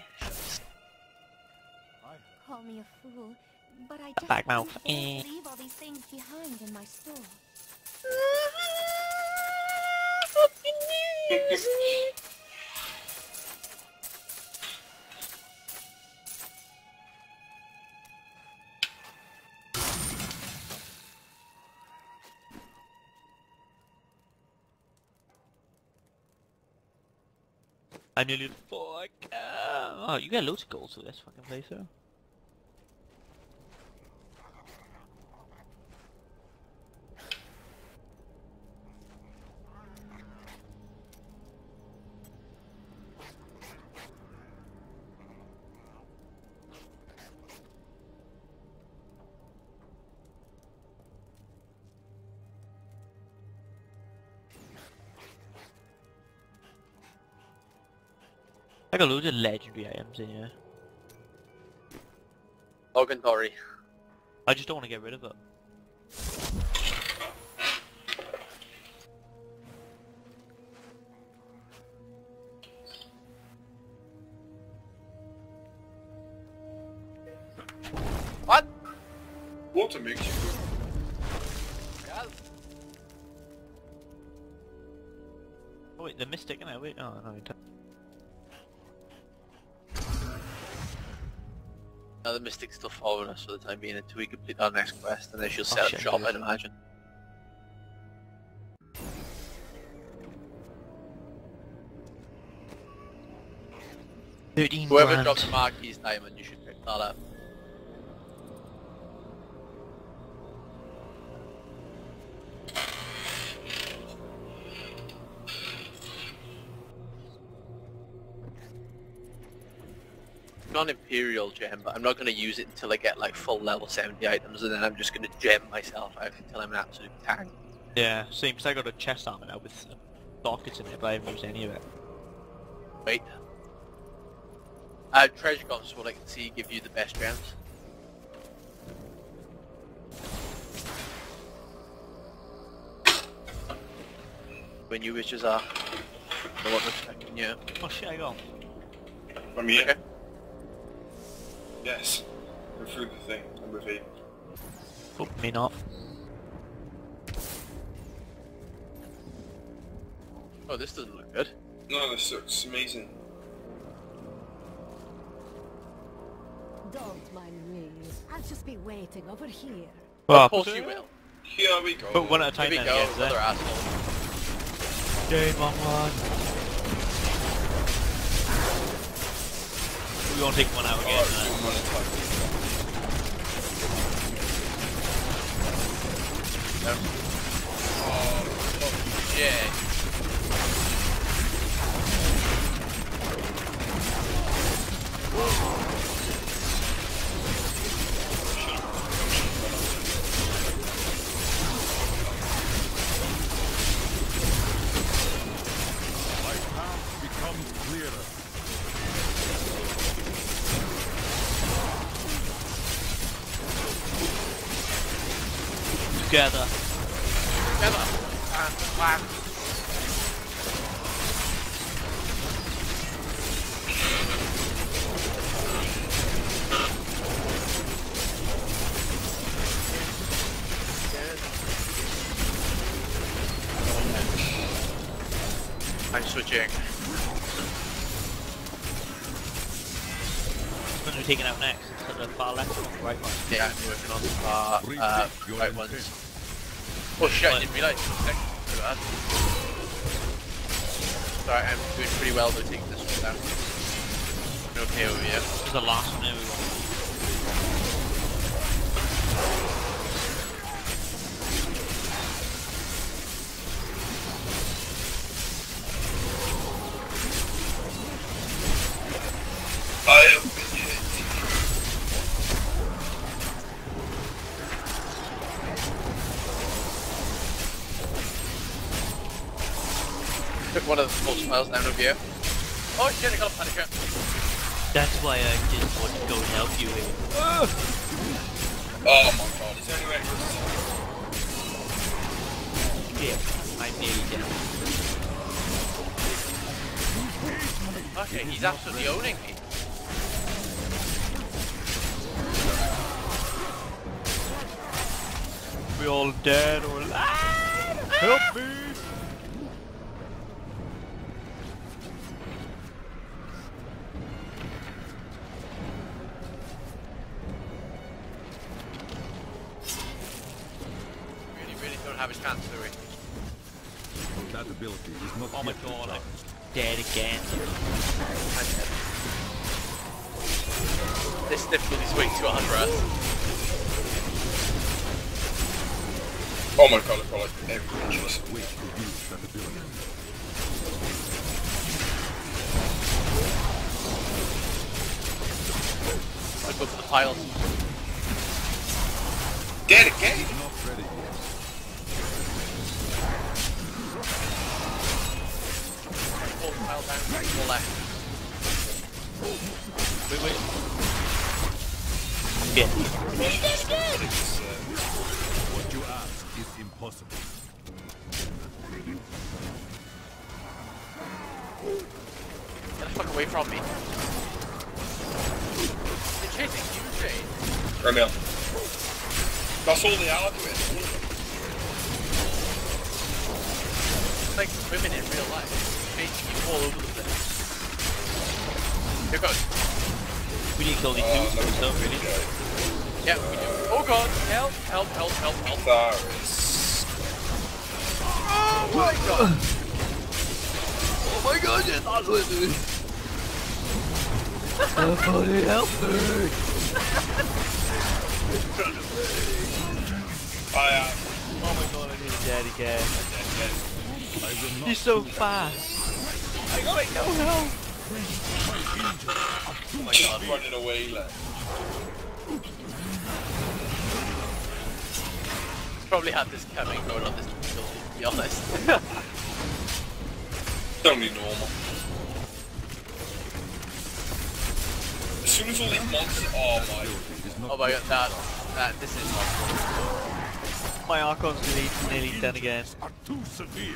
Call me a fool, but I just Back mouth. couldn't Eh. leave all these things behind in my store. I nearly fuck. Uh, oh, you get loads of gold for this fucking playthrough. I got loads of legendary items in here. Logan Dory. I just don't want to get rid of it. What? Water makes you good. Oh wait, the Mystic, no, wait, oh no, we don't. No, the Mystic's still following us for the time being until we complete our next quest, and then she'll Oh, set shit, up shop, good. I'd imagine. Thirteen Whoever grand. drops Marquis Diamond, you should pick that up. Got an Imperial gem, but I'm not going to use it until I get like full level seventy items, and then I'm just going to gem myself out until I'm an absolute tank. Yeah, same, because I got a chest armor now with uh, sockets in it, but I haven't used any of it. Wait. Uh, treasure goblins, what I can see, give you the best gems. When you wishes are. I wasn't expecting you. Oh shit, I got. I'm here. Okay. Yes. Go through the thing. Number eight. Oh, me not. Oh, this doesn't look good. No, this looks amazing. Don't mind me. I'll just be waiting over here. Well, Of course you will. Here we go. but one at a time Here we then, go, again, another eh? asshole. Game on one. We won't take one out again. Alright, uh, so one at a time. Oh, shit. My path becomes clearer. Together. Together. And plan. I'm switching. When are we taking out next? It's at the far left or the right one? Yeah, I'm working on the far, uh, Rethink your right intent. ones. Oh shit, I didn't realise. Okay, too bad. Sorry, I'm doing pretty well though, taking this one down. I'm okay over here. This is the last one there we want. I have been hit. Took one of the full smiles down over here. Oh shit, I got a Punisher. That's why I didn't want to go and help you here. Oh my god, is there any way to... Yeah, I need it. Okay, he's absolutely owning me. We all dead or alive? Help me! Really, really don't have a chance, do we? That ability is not Oh my yet god, I'm charged. dead again. I'm dead. This difficulty's way too hard for us. Oh my god, I've got like every inch. Wait to use that ability. I'll go for the piles. Dead again? Not ready yet. Pull the pile down, pull left. Wait, wait. Yeah. It's, uh, What you ask is impossible. Get the fuck away from me. They're chasing you, Shane. Right now. That's all they are doing. It's like women in real life. Basically all over the place. Here goes. We need to kill these dudes first though, really. Yeah, we do. Oh god, help, help, help, help, help. Varus. Oh my god! Oh my god, yes, that's what it is. Somebody help me! I am. Oh my god, I need a dead again. He's so fast. I got no help. Oh my Just god. running away, lad. Probably had this coming going on this build, to be honest. It's only normal. As soon as all these monsters, oh my. Oh my god, that, that, this is awful. My Archon's nearly, nearly done again. Are too severe.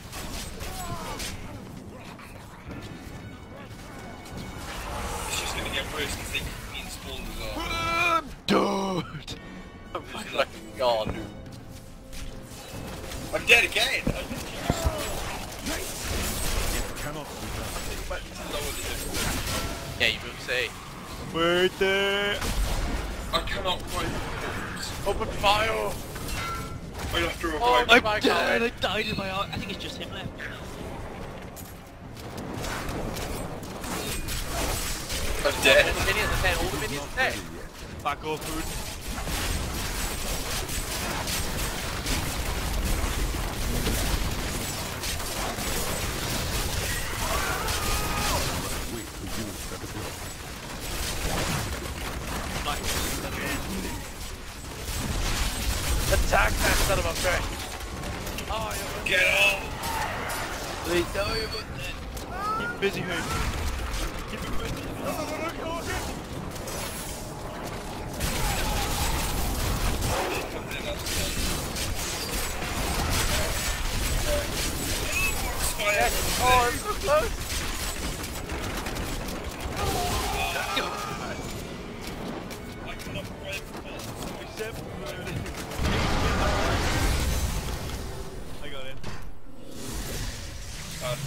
It's just gonna get worse because they keep being spawned as well. Dude! Oh my fucking god. I'm dead again! I Cannot be done. think to lower the difficulty. Yeah, you will say. Worth it! I cannot quite. Open fire! I have to revive. Oh, I'm my dead! god. I died in my Arc. I think it's just him left. I'm dead. All the minions are dead, all the minions are dead. Back off, food. Wait for you to the build. Attack that son of a bitch! Oh, you're Get off! Wait, no, you're not dead. Keep busy, Hood. Keep it busy. No, no, no, no, no, no. Oh, I'm so close! I cannot revive. Except I got it. Uh,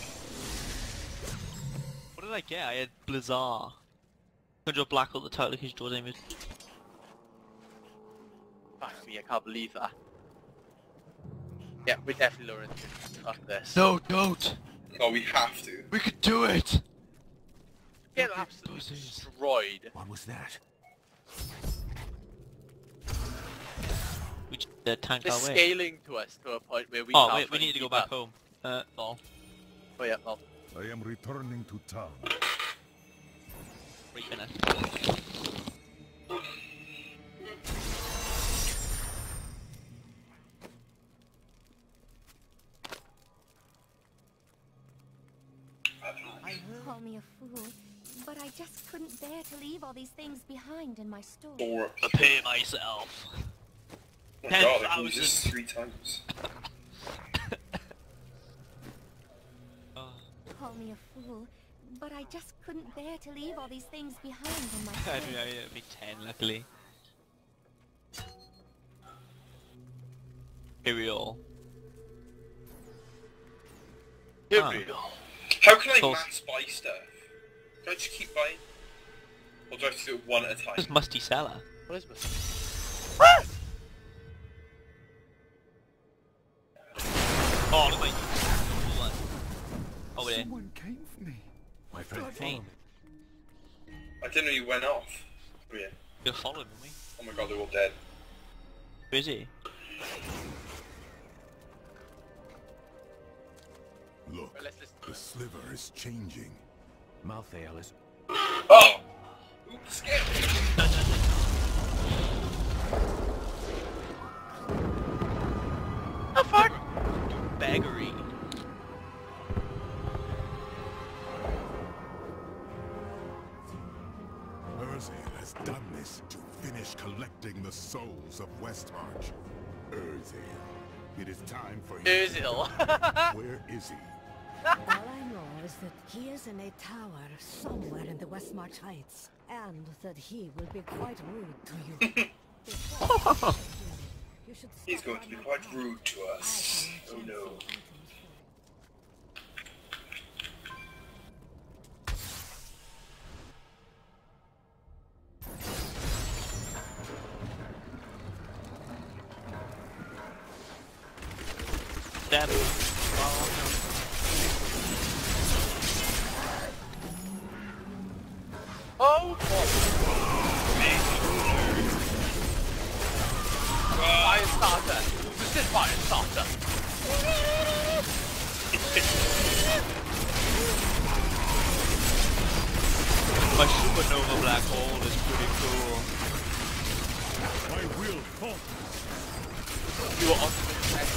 What did I get? I had Blizzard. Conjure Black on the title because draws image. Fuck me, I can't believe that. Yeah, we're definitely lowering this. Fuck this. No, don't! no, we have to. We could do it! Get absolutely destroyed. What was that? We just uh, tank They're our way. scaling to us to a point where we Oh, can't wait, we fucking need to go keep back up. home. Uh, lol. Oh yeah, well. I am returning to town. Three minutes. Call me a fool, but I just couldn't bear to leave all these things behind in my store. Or, Prepare myself. oh my ten god, I thousand. moved this three times. Oh. Call me a fool, but I just couldn't bear to leave all these things behind in my I store. don't know, it'll be ten, luckily. Here we all. Here Ah. we go. How can I Cool. mass buy stuff? Can I just keep buying? Or do I have to do it one at a time? Just musty seller. What is this? Oh, look, mate. Over there. Someone came for me. My friend, follow Hey, me. I didn't know you went off. Oh yeah. you're following me. Oh my god, they're all dead. Where is he? Look, Well, let's listen. the sliver is changing. Malthael is... Oh! Oops, scared me. The fuck? Baggery. Urzel has done this to finish collecting the souls of Westmarch. Urzel, it is time for you. Urzel. Where is he? All I know is that he is in a tower somewhere in the Westmarch Heights, and that he will be quite rude to you. You should He's stop going to be running quite out. rude to us. I Oh can no. change dead. Oh, no. Oh, God. Fire starter. This is fire starter. My supernova black hole is pretty cool. I will halt. You are on the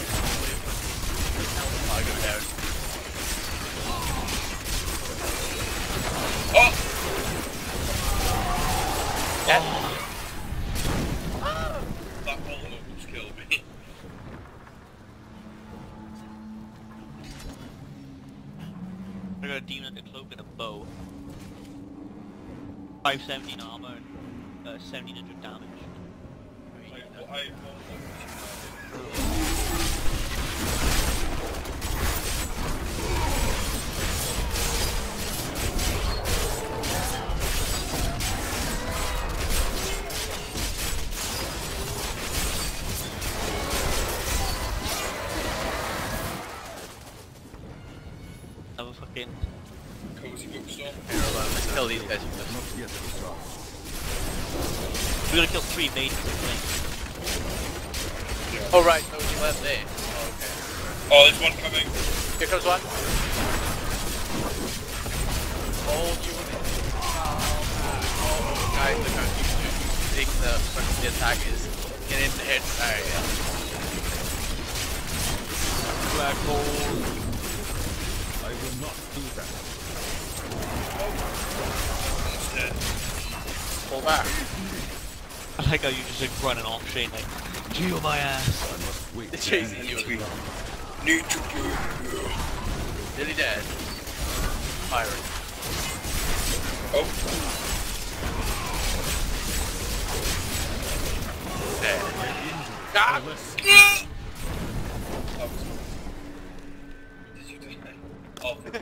I go down. Oh! Yeah. Ah! That hole almost killed me. I got a demon under cloak and a bow. five seventeen armor and uh, seventeen hundred damage. I, I, Have a fucking cozy bookstore. Let's kill these guys first. Not yet the start. we're gonna kill three maidens I think. Yeah. Oh, right, so he left there. Oh, okay. Oh, there's one coming. Here comes one. Oh, you Oh, guys, look how you do. Think the fucking the attack is get in the head. Alright, yeah. Black hole. I will not do that. Almost dead. Pull back. I like how you just like running off Shane like, Geo my ass. I must wait. They're chasing you as well. Need to be. Nearly dead. Firing. Oh. Dead. Ah! That was Did you do that? Oh, for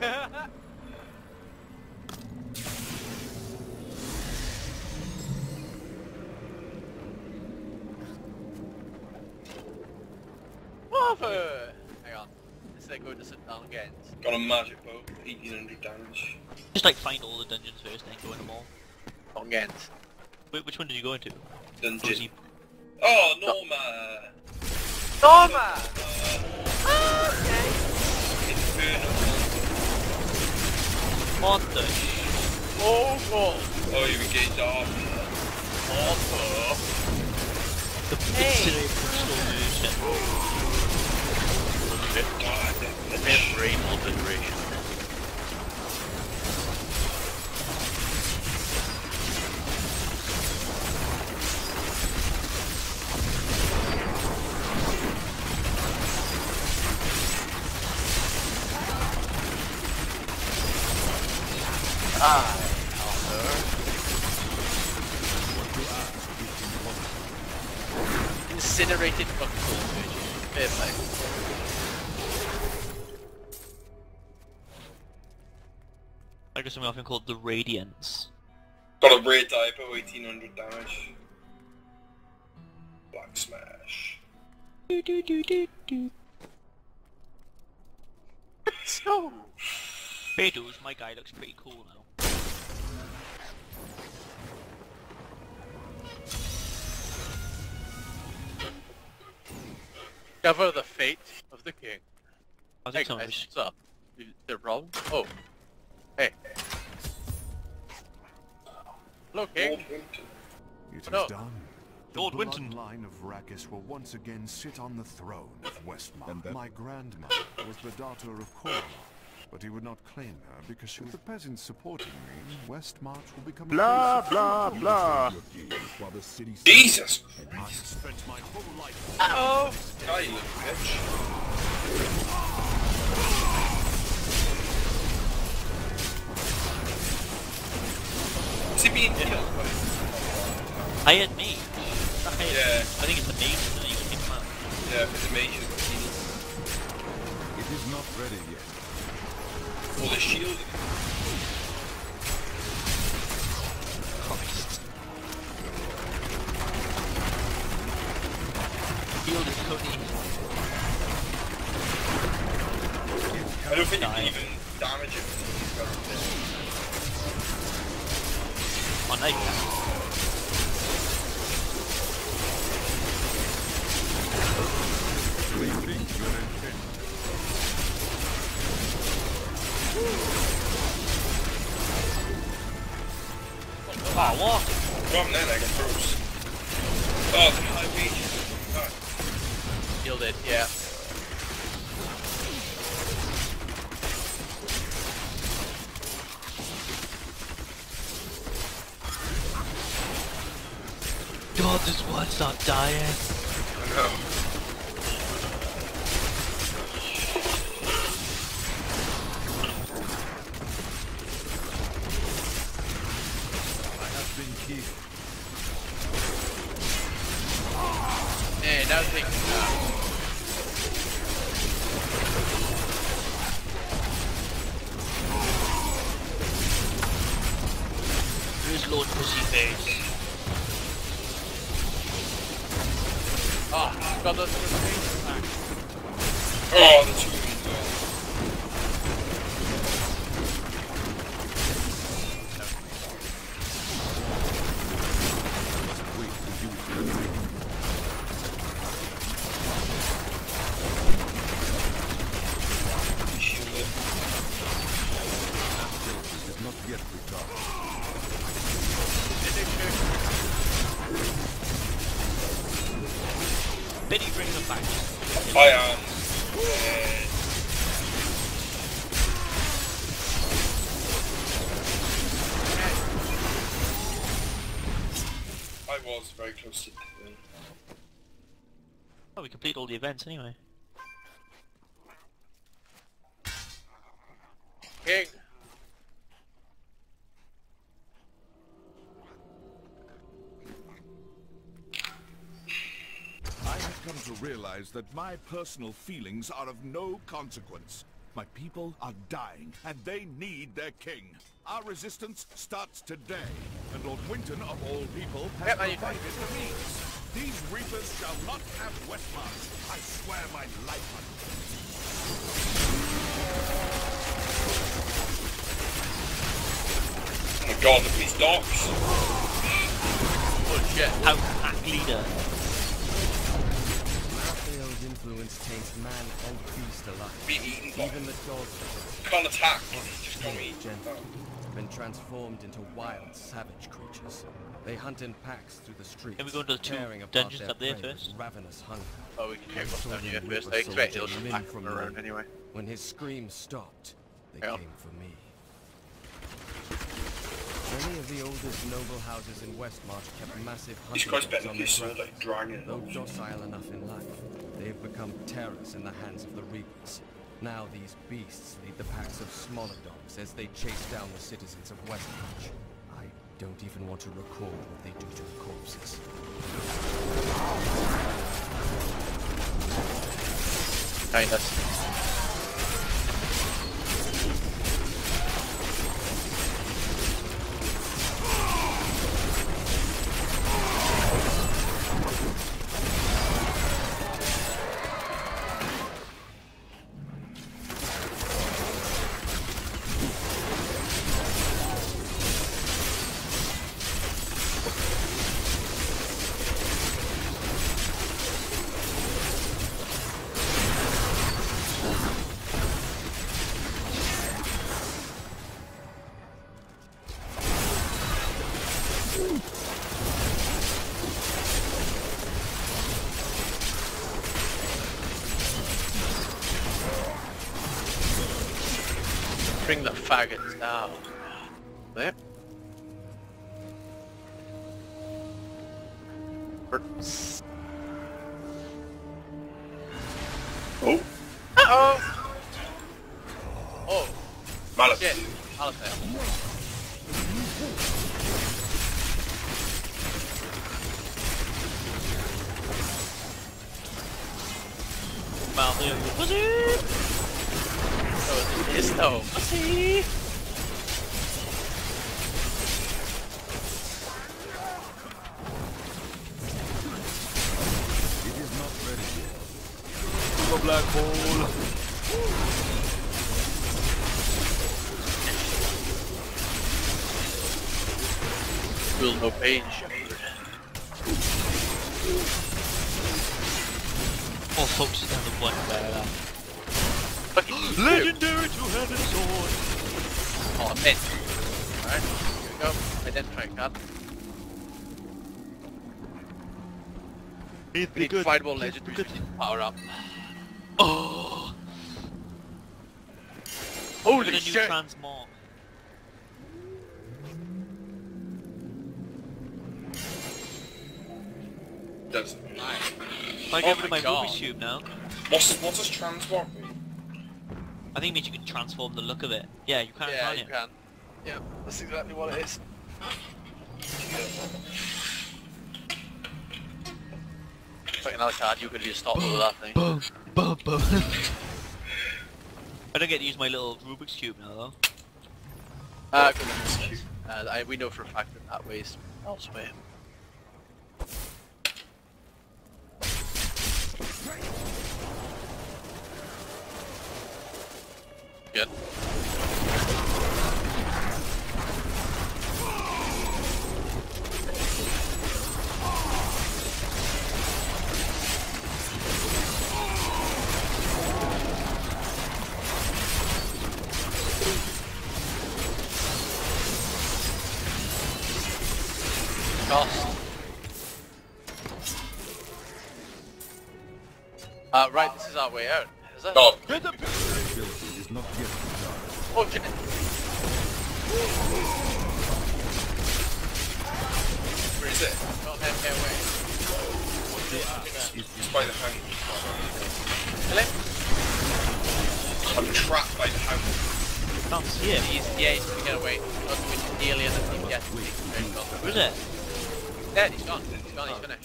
Waffle! Hang on. Let's then go to sit down again. got a magic bow, eighteen hundred damage. Just like find all the dungeons first, then go in them all. On again. Wait, which one did you go into? Dungeon. Cozy. Oh, Norma! Norma! Uh, Oh, okay. Inferno. What the sh... Oh, God. Oh, you engaged armor. Awful. The incinerator crystal version. God, that It's brain obliteration. Ah, incinerated buckle version. Fair play. I got something often called the Radiance. Got a red type of eighteen hundred damage. Black Smash. Do do do do do. So, Beetles, my guy looks pretty cool now. cover the fate of the king. I Hey think someone guys, was... what's up? Is there a problem? Oh. Hey. Hello, king. It is No. done. The Lord Winton. bloodline of Rakis will once again sit on the throne of Westmark. And that- My grandmother was the daughter of Korla, but he would not claim her because she was the peasants supporting me. Westmarch will become a Blah, place of blah, peace. blah. While the city Jesus! I spent my whole life. Uh-oh! Die, you little bitch. Is he being killed? I had mage. I had, Yeah. I think it's the mage that you can pick him up. Yeah, if it's a mage, it's It is not ready yet. Well, the shield. Christ. Shield is Cody. I don't think you can dying. even damage it with these guns. Oh, no, you can. Oh, what? Come then, I get Bruce. Oh, the high beach. Killed it, yeah. God, this one's not dying. I know. Man, that thing. Uh, Where's Lord Pussyface? oh, God, that's the thing. Oh, the two of these guys. Benny, bring them back. I am. Uh, I was very close to the thing. Oh, we complete all the events anyway. King. I have come to realize that my personal feelings are of no consequence. My people are dying, and they need their king. Our resistance starts today, and Lord Winton, of all people, has Yep, I- provided the means. These reapers shall not have Westmarch. I swear my life on it. Oh my god, look at these dogs. Oh shit. Out pack leader. Raphael's influence taints man and beast alike. Being eaten by Even the dogs can't attack. Just got me. gentle have been transformed into wild, savage creatures. They hunt in packs through the streets, Can we go into the two tearing apart dungeons their up there prey with first? ravenous hunger. Oh, we can check what's down here Sword and first. whipper I expect soldier he'll come Min back from from around Rome. anyway. When his scream stopped, they Yeah. came for me. Many of the oldest noble houses in Westmarch kept massive These hunting guys dogs better on be their so like grounds. dragging Though it. docile enough in life, they have become terrors in the hands of the Reapers. Now these beasts lead the packs of smaller dogs as they chase down the citizens of Westmarch. I don't even want to recall what they do to the corpses. Behind us. Bring the faggots down. There. Oh, Uh-oh! Oh, Mallet. shit. Malafell. Malthea, pussy! Oh, it is though. Pussy! It is not ready yet. To the black hole. cruel, no pain, shepherd. All focused down the one bear. Fucking Legendary two-handed sword! Oh, mint. Alright, here we go. Identify card. We need to find more legendaries we need to power up. Oh! Holy a new shit! transmog. Does If I Oh get rid my of my God. Rubik's Cube now, what's what does transmog mean? I think it means you can transform the look of it. Yeah, you can, Yeah, can't you you? can. Yeah, that's exactly what it is. Fucking another card, you could just stop with that thing. Boom, boom, boom. I don't get to use my little Rubik's Cube now though. Uh, good one. Uh, I, we know for a fact that that weighs elsewhere. Good. Cost. Uh, right, this is our way out. Is that? No. Is not yet done. Oh, shit. Where is it? Not that fair way. It's by the hound. Hello? I'm trapped by the hound. Can't see it. He's, yeah, he's gonna get away. Not with nearly enough to get to me. Where is it? Dead, he's gone. He's gone, he's finished.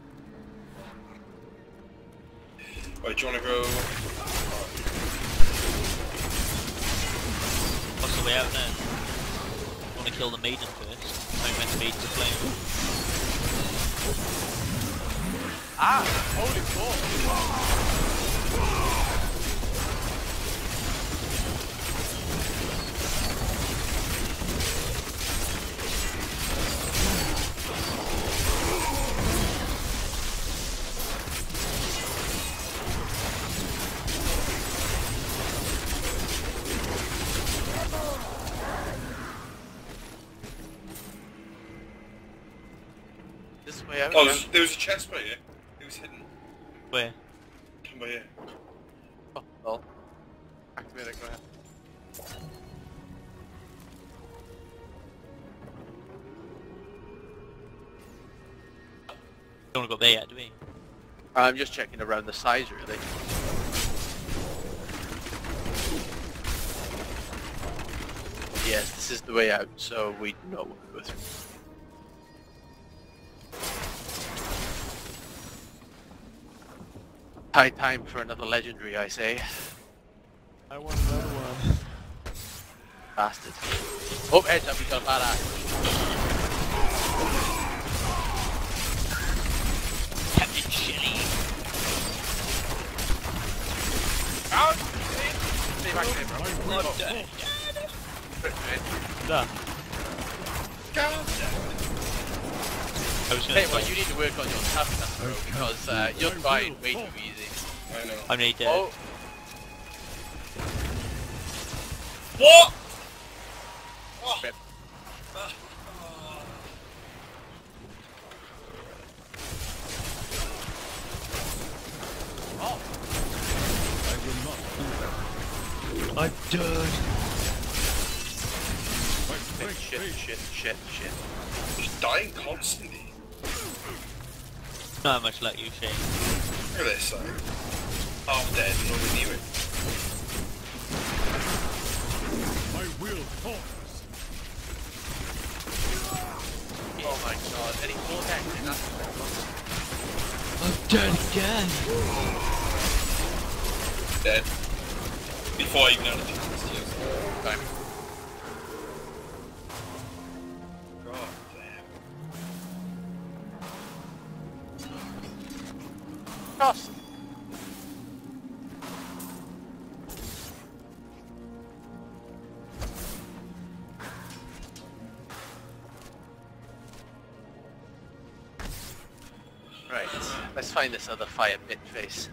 Right, do you wanna go? What's the way out now? I want to kill the maiden first. I meant the maiden to flame. Ah! Holy fuck! This way out. Oh, there's, there was a chest by here. It was hidden. Where? Come by here. Oh, well. Activate it, go ahead. Don't want to go there yet, do we? I'm just checking around the size, really. Yes, this is the way out, so we know what we'll go through. High time for another legendary, I say. I want another one. Bastard. Oh, heads up, we got a badass. Captain Shelly. Out! Stay back there, bro. I'm dead. Done. I was gonna Hey, well, say, you need to work on your toughness, bro, because uh, you're trying way too easy. I know. I'm nearly dead. Oh, What? rip. I'm done. Shit, shit, shit, shit. Just dying constantly. Not much like you, Shane. Look at this, like. Half dead, nobody knew it. My will falls. Oh my god, any vortex in that? I'm dead again. Dead. Before I even had a chance to use it. Time. God damn. Cross. find this other fire pit face.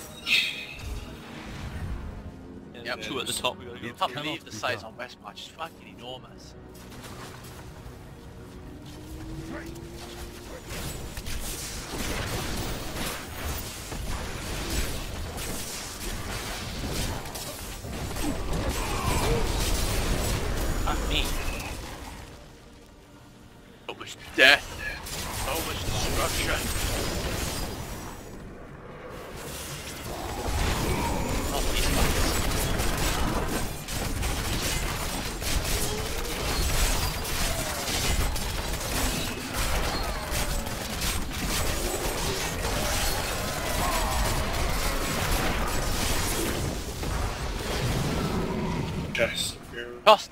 Yeah, Yep. two at the top. We gotta go. I can't believe the size on Westmarch is fucking enormous. Fuck me. So much death. So much destruction. Oh, these fuckers. Chest. Cost.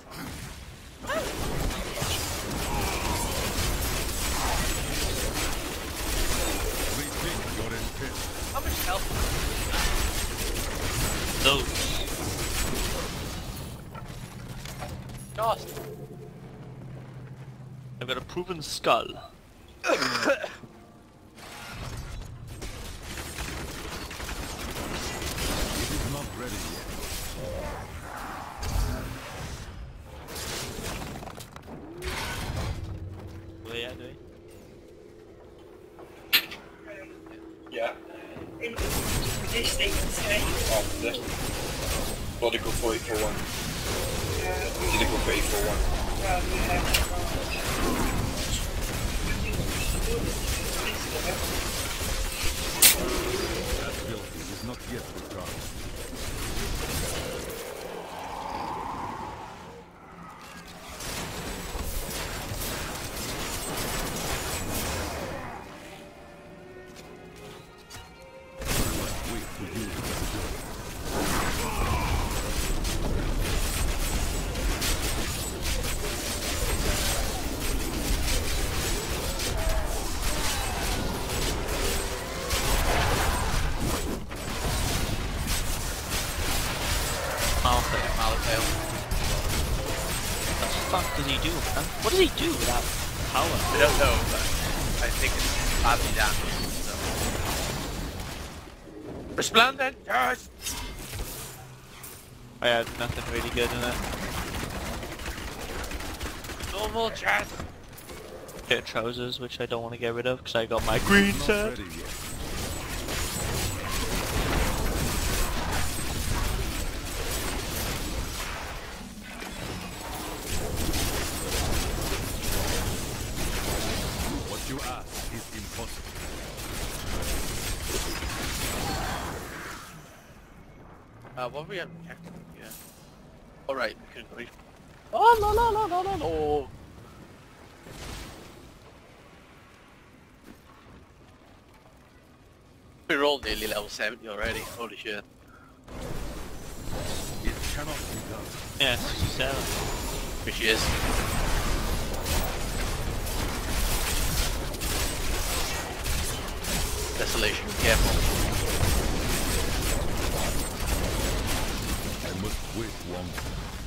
How much health? Those. Cost. I've got a proven skull. Not ready yet. What are you doing? Yeah. This thing today. Oh, this. Bloody go for eight for one. Did it go for eight for one? Well, yeah. That ability is not yet withdrawn. Wait for you. Malphite, Malphite. What the fuck does he do, man? What does he do without power? I don't know, but I think it's badly damaged. So. Resplendent! Yes! I had nothing really good in it. Normal chest! Get trousers, which I don't want to get rid of because I got my green Not set. ready yet. What you ask is impossible. Uh, what we have checked? Yeah. Alright, we can go. Oh, no, no, no, no, no, no! We rolled nearly level seventy already, holy shit. It cannot be done. Yeah, sixty-seven. Which is. Desolation, careful. I must wait longer.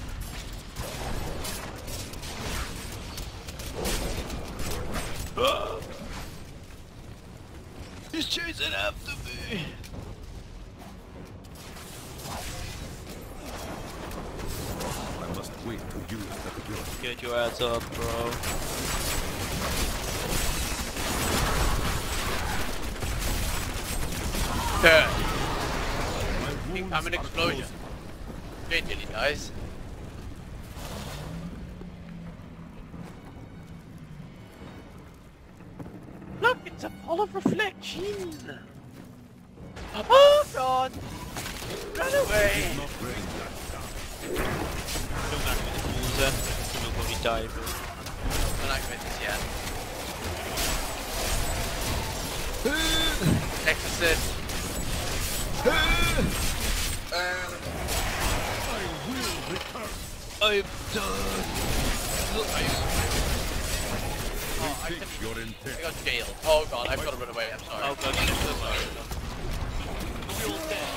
Ah! He's chasing after me. I must wait to use that ability. Get your ass up, bro. Yeah. My wounds I'm an are explosion. closing. Jane nearly dies. Look, it's a ball of reflection. Oh god! Run away! Not ready yet. Don't matter with the loser. You'll probably die, bro. I'm not going this yet. Exorcist. I'm done. Look, I, Oh, I, Think couldn't- your intent. I got jailed. Oh god, I've got to run away, I'm sorry. oh god, you just look like We're all dead.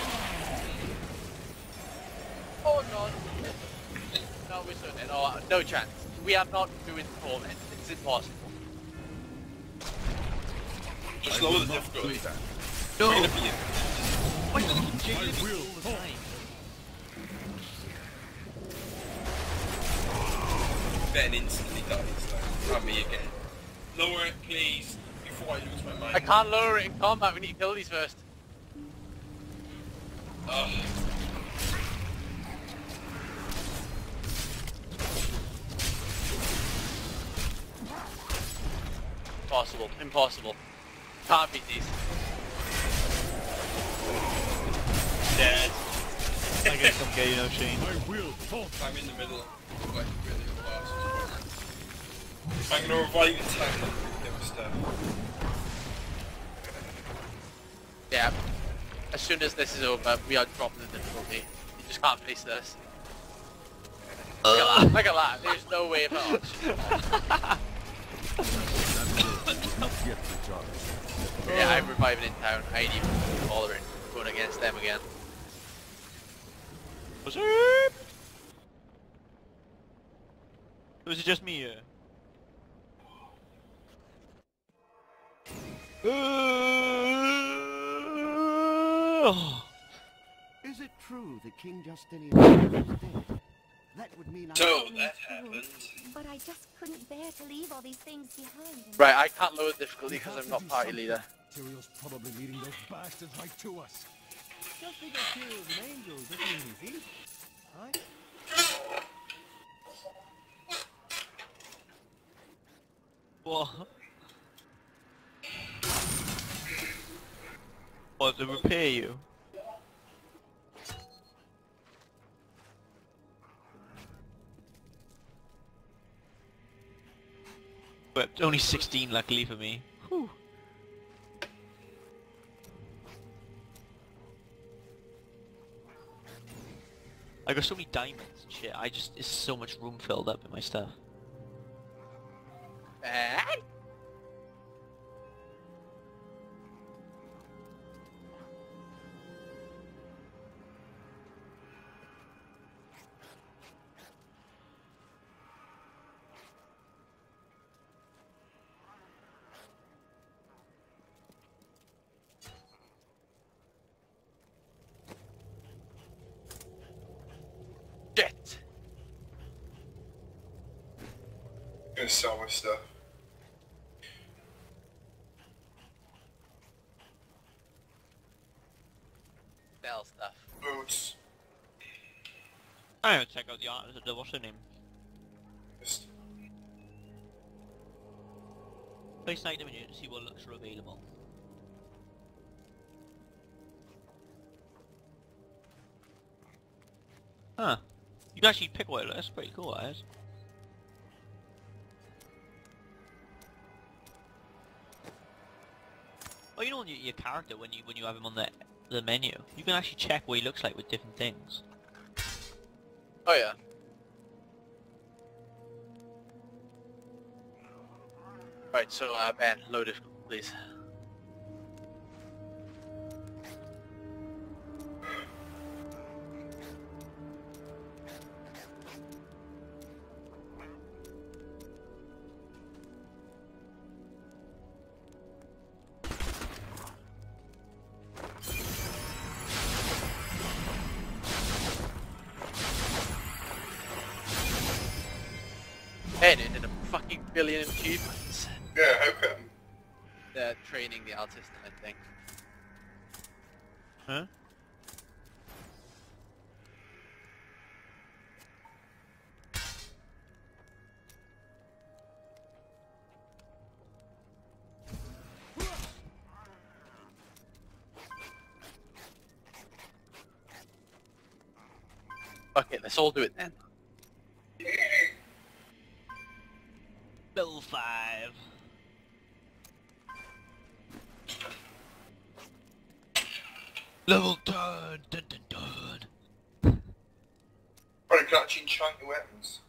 Oh god. No, we're so dead. Oh, no chance. We are not doing torment. It's impossible. Just I lower will the not do difficulty. that. No! Why do you keep jailing me all the time? Ben instantly dies though. Not me again. Lower it, please, before I lose my mind. I can't lower it in combat. We need to kill these first. Ugh. Impossible. Impossible. Can't beat these. Dead. I guess I'm gay, you know, Shane. I will halt. I'm in the middle. Like, really fast. I'm gonna revive in time and get my stuff. Yeah. As soon as this is over, we are dropping the difficulty. You just can't face this. Look at that. Look at that. There's no way of it. Yeah, I'm reviving in town. I ain't even bothering going against them again. What's up? Was it just me here? Is it true that King Justinian is dead? That would mean I... So, that happened. But I just couldn't bear to leave all these things behind. and- Right, I can't lower the difficulty because I'm not party leader. Tyrion's probably leading those bastards right to us. Just because Tyrion's an angel doesn't mean he's evil, right? What? What, to repair you? But only sixteen luckily for me. Whew. I got so many diamonds and shit, I just, it's so much room filled up in my stuff. Bad? Shit. I'm gonna sell my stuff. Sell stuff. Boots. I'm gonna check out the art of the, what's her name? Just Place an item in here to see what looks are available. Huh. You can actually pick what it looks, that's pretty cool, that is. Oh, you know, on your, your character, when you when you have him on the the menu, you can actually check what he looks like with different things. Oh yeah. Right, so uh, Ben, load it, please. Ben ended up fucking billion achievements. yeah, how come? They're training the art system, I think. Huh? Fuck it, let's all do it then. Level five. Level ten. Dun, dun, dun. Oh, you can actually enchant your weapons.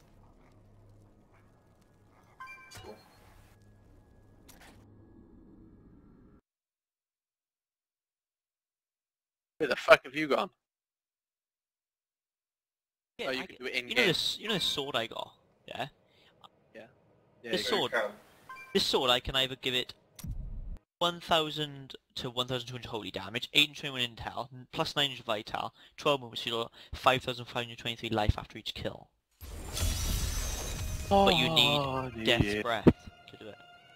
Cool. Where the fuck have you gone? Yeah, Oh, you I can get- do it in you know game. this. You know this sword I got. Yeah. Yeah, This you sword. You can. This sword I can either give it one thousand to one thousand two hundred holy damage, eight hundred twenty-one intel, plus nine hundred vital, twelve movement steal, five thousand five hundred twenty-three life after each kill. Oh, but you need Death's dear. Breath to do it.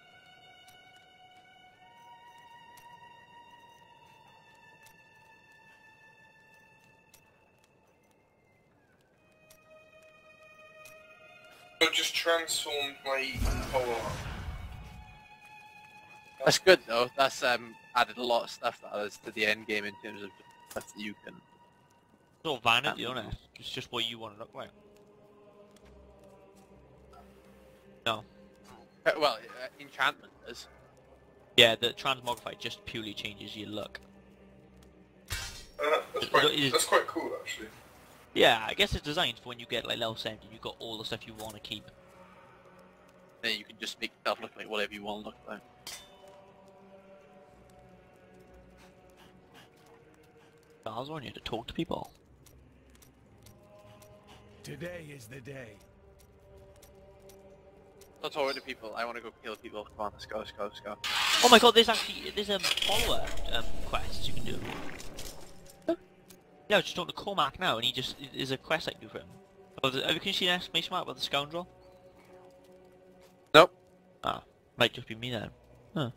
I just transformed my whole arm. That's good though. That's um added a lot of stuff that adds to the end game in terms of stuff that you can. It's all vanity, isn't it? It's just what you want to look like. No. Uh, well, uh, enchantment does. Yeah, the transmogrify just purely changes your look. Uh, that's, quite, It is- that's quite cool, actually. Yeah, I guess it's designed for when you get like level seventy, you've got all the stuff you want to keep. Then you can just make yourself look like whatever you want to look like. I was wanting you to talk to people. Today is the day. Not talking to people. I want to go kill people. Come on, let's go, let's go, let's go. Oh my god, there's actually there's a follower um, quest you can do. Yeah, I was just talking to Cormac now, and he just there's a quest I can do for him. Oh, the, have you seen an exclamation mark about the scoundrel? Nope. Ah, might just be me then. Huh.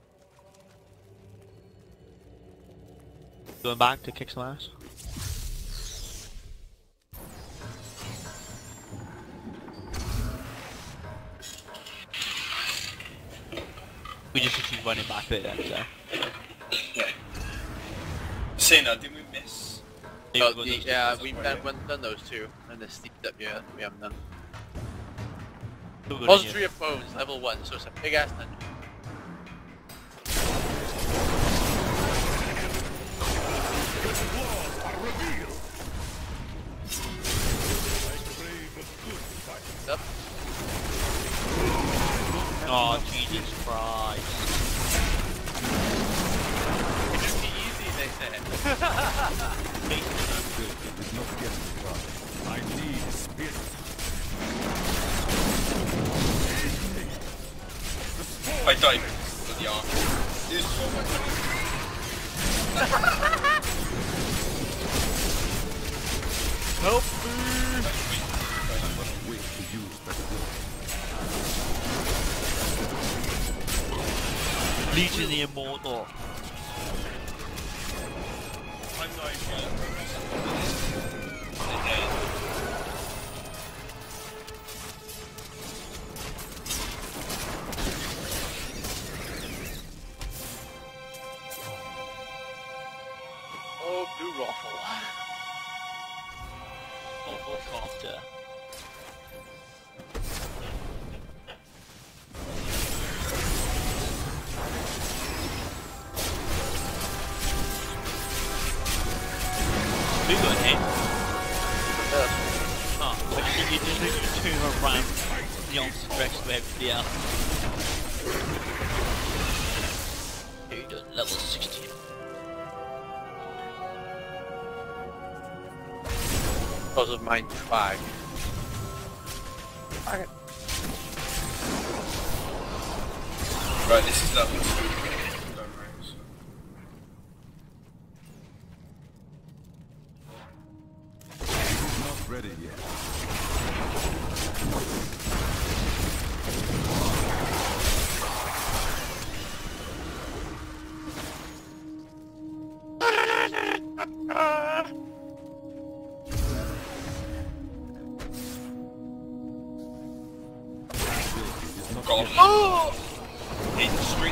Going back to kick some ass. We just keep running back a bit then, so. Yeah. Saying that, did we miss? Oh, the, yeah, we've done, we've done those two, and the steeped up here we haven't done. Depository of Bones, level one, so it's a big ass dungeon. Up. Oh, Jesus Christ. It should be easy, they said. It is not getting far. I need spirit. I died with the arm. This is so much. Help Wait to use that ability. Legion the Immortal. I'm going Oh, blue ruffle. Awful copter. We got hit. Oh, but you, you just literally turn around the opposite direction to everybody else. Here you go, level sixteen. Because of my bag. Okay. Right, this is level two. Not ready yet. God. Oh! In the street.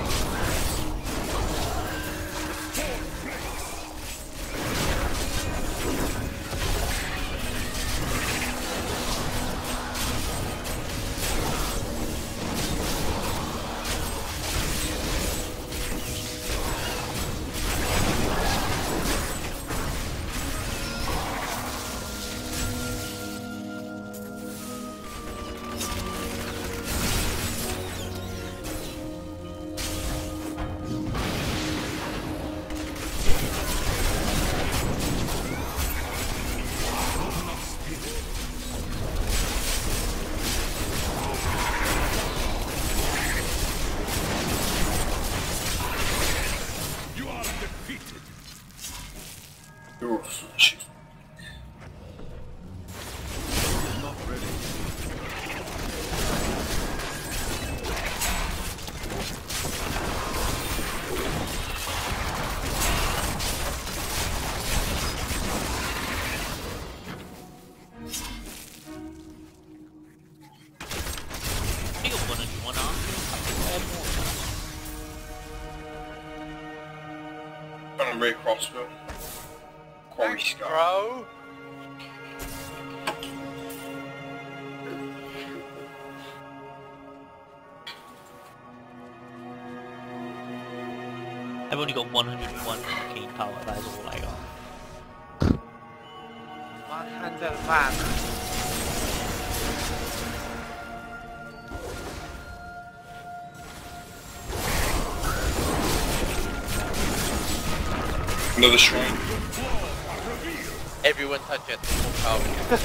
You're a flash. Not ready. I got one and one arm. Got a rear crossbow. Quarry scar. Bro. I've only got one hundred and one keen power, that is all I got. one hundred one. Another shrine. Everyone touch it. Oh.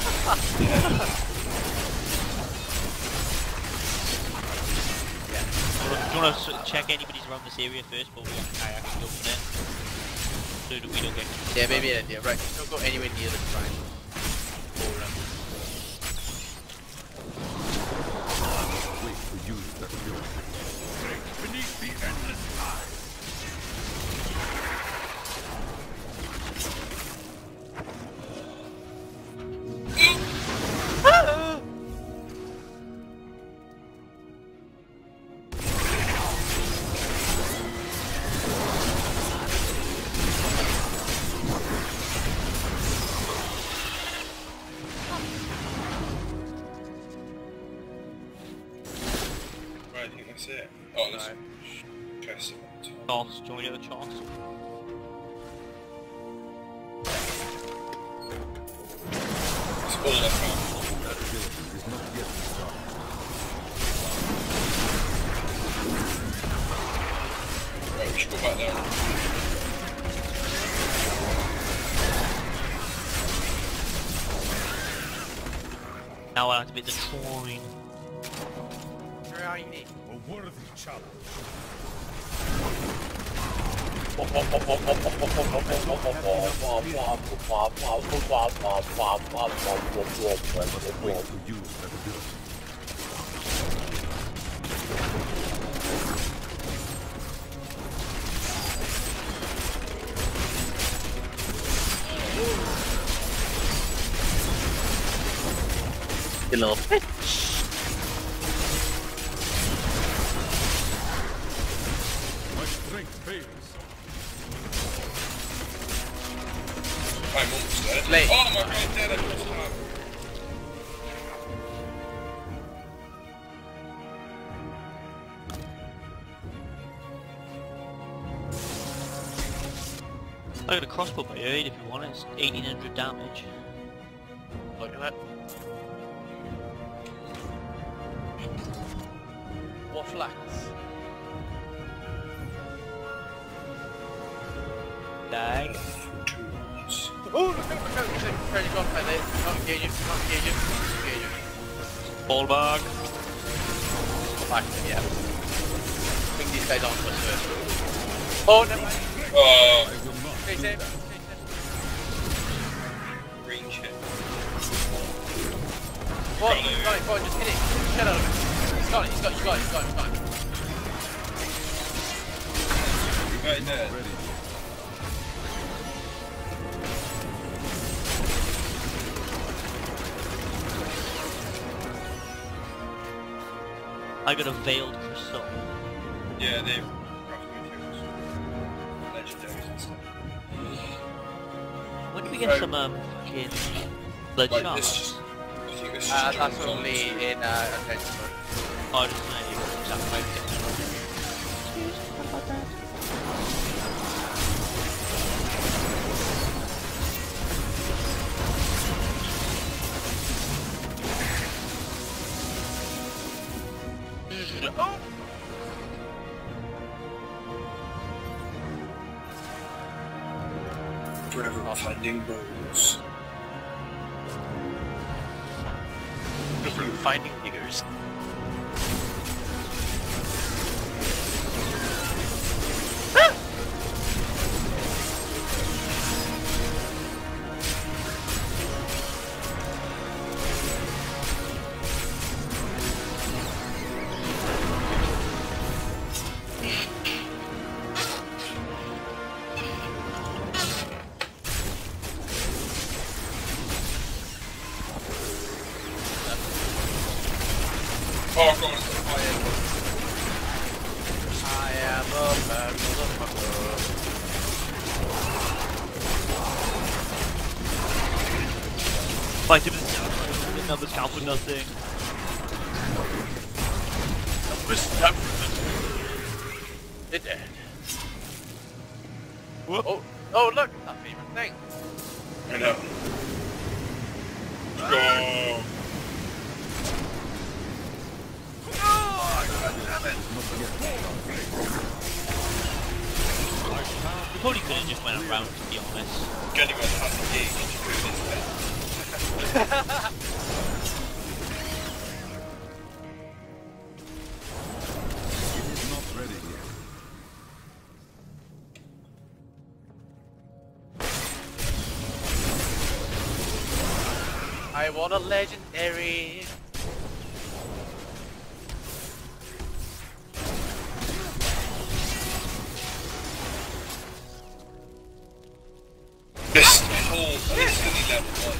Do you want to check anybody's around this area first before we I actually open it? So that we don't get... Yeah, maybe an idea. Right, don't go anywhere near the shrine. Wait for you that ability. Beneath the endless sky. Right, I think that's it. Oh, there's a chest at the top. Choss, do you want to get the choss? It's all I found. That ability is not yet started. Right, we should go back there. Now I have to be the coin. Shiny. A worthy challenge. Wait to use that ability. You little bitch. My strength fails. I'm almost dead. Late. Oh my god, dead. I just have. I got a crossbow by aid if you want it, it's eighteen hundred damage. Look at that. What flax? Dag. Oh, look, look, look, look, look, ready to go on, mate. Not engage it, not engage it, not engage it. Ball bag. Go back to yeah. Bring these guys on to us first. Oh, never mind. Oh, Stay safe. green shit. What? He's got it, go on, just hit it. Shut up. He's got it, he's got it, he's got it, he's got it, he's got it. Right there. I got a veiled crystal. Yeah, they've crafting materials. Legendaries and stuff. When do we get Right. some um fucking blood Like, shards? this just, I think this Uh, just that's jumps only onto- in uh, Adventure Mode. Oh, just not even sacrifice it. Oh! Forever finding bones. Finding niggers. Oh god, it's on fire. I am a bad motherfucker. Fight him in another scalp for nothing. They're dead. Whoop. Oh, oh look, that favorite thing. I know. Go. We probably could have just went around, to be honest. Getting on the gauge to do this It is not ready yet. I want a legendary. This whole silly level one.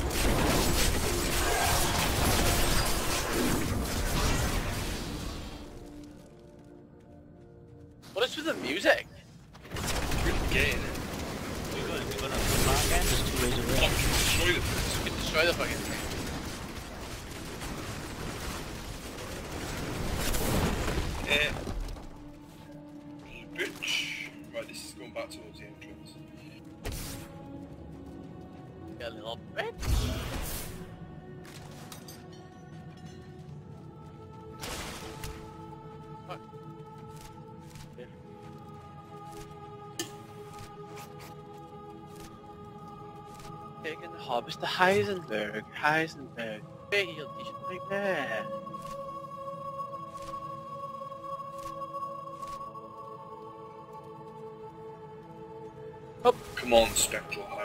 What is with the music? Good game. We're going to go to the back end, there's two ways Oh, around. destroy the place. You can destroy the fucking thing. Eh. Bitch. Right, this is going back towards the entrance. A little bit. Fuck. Yeah. Taking the Hobbits to Heisenberg, Heisenberg. Hey, he'll teach it like that. Oh. Come on, Spectral Hound.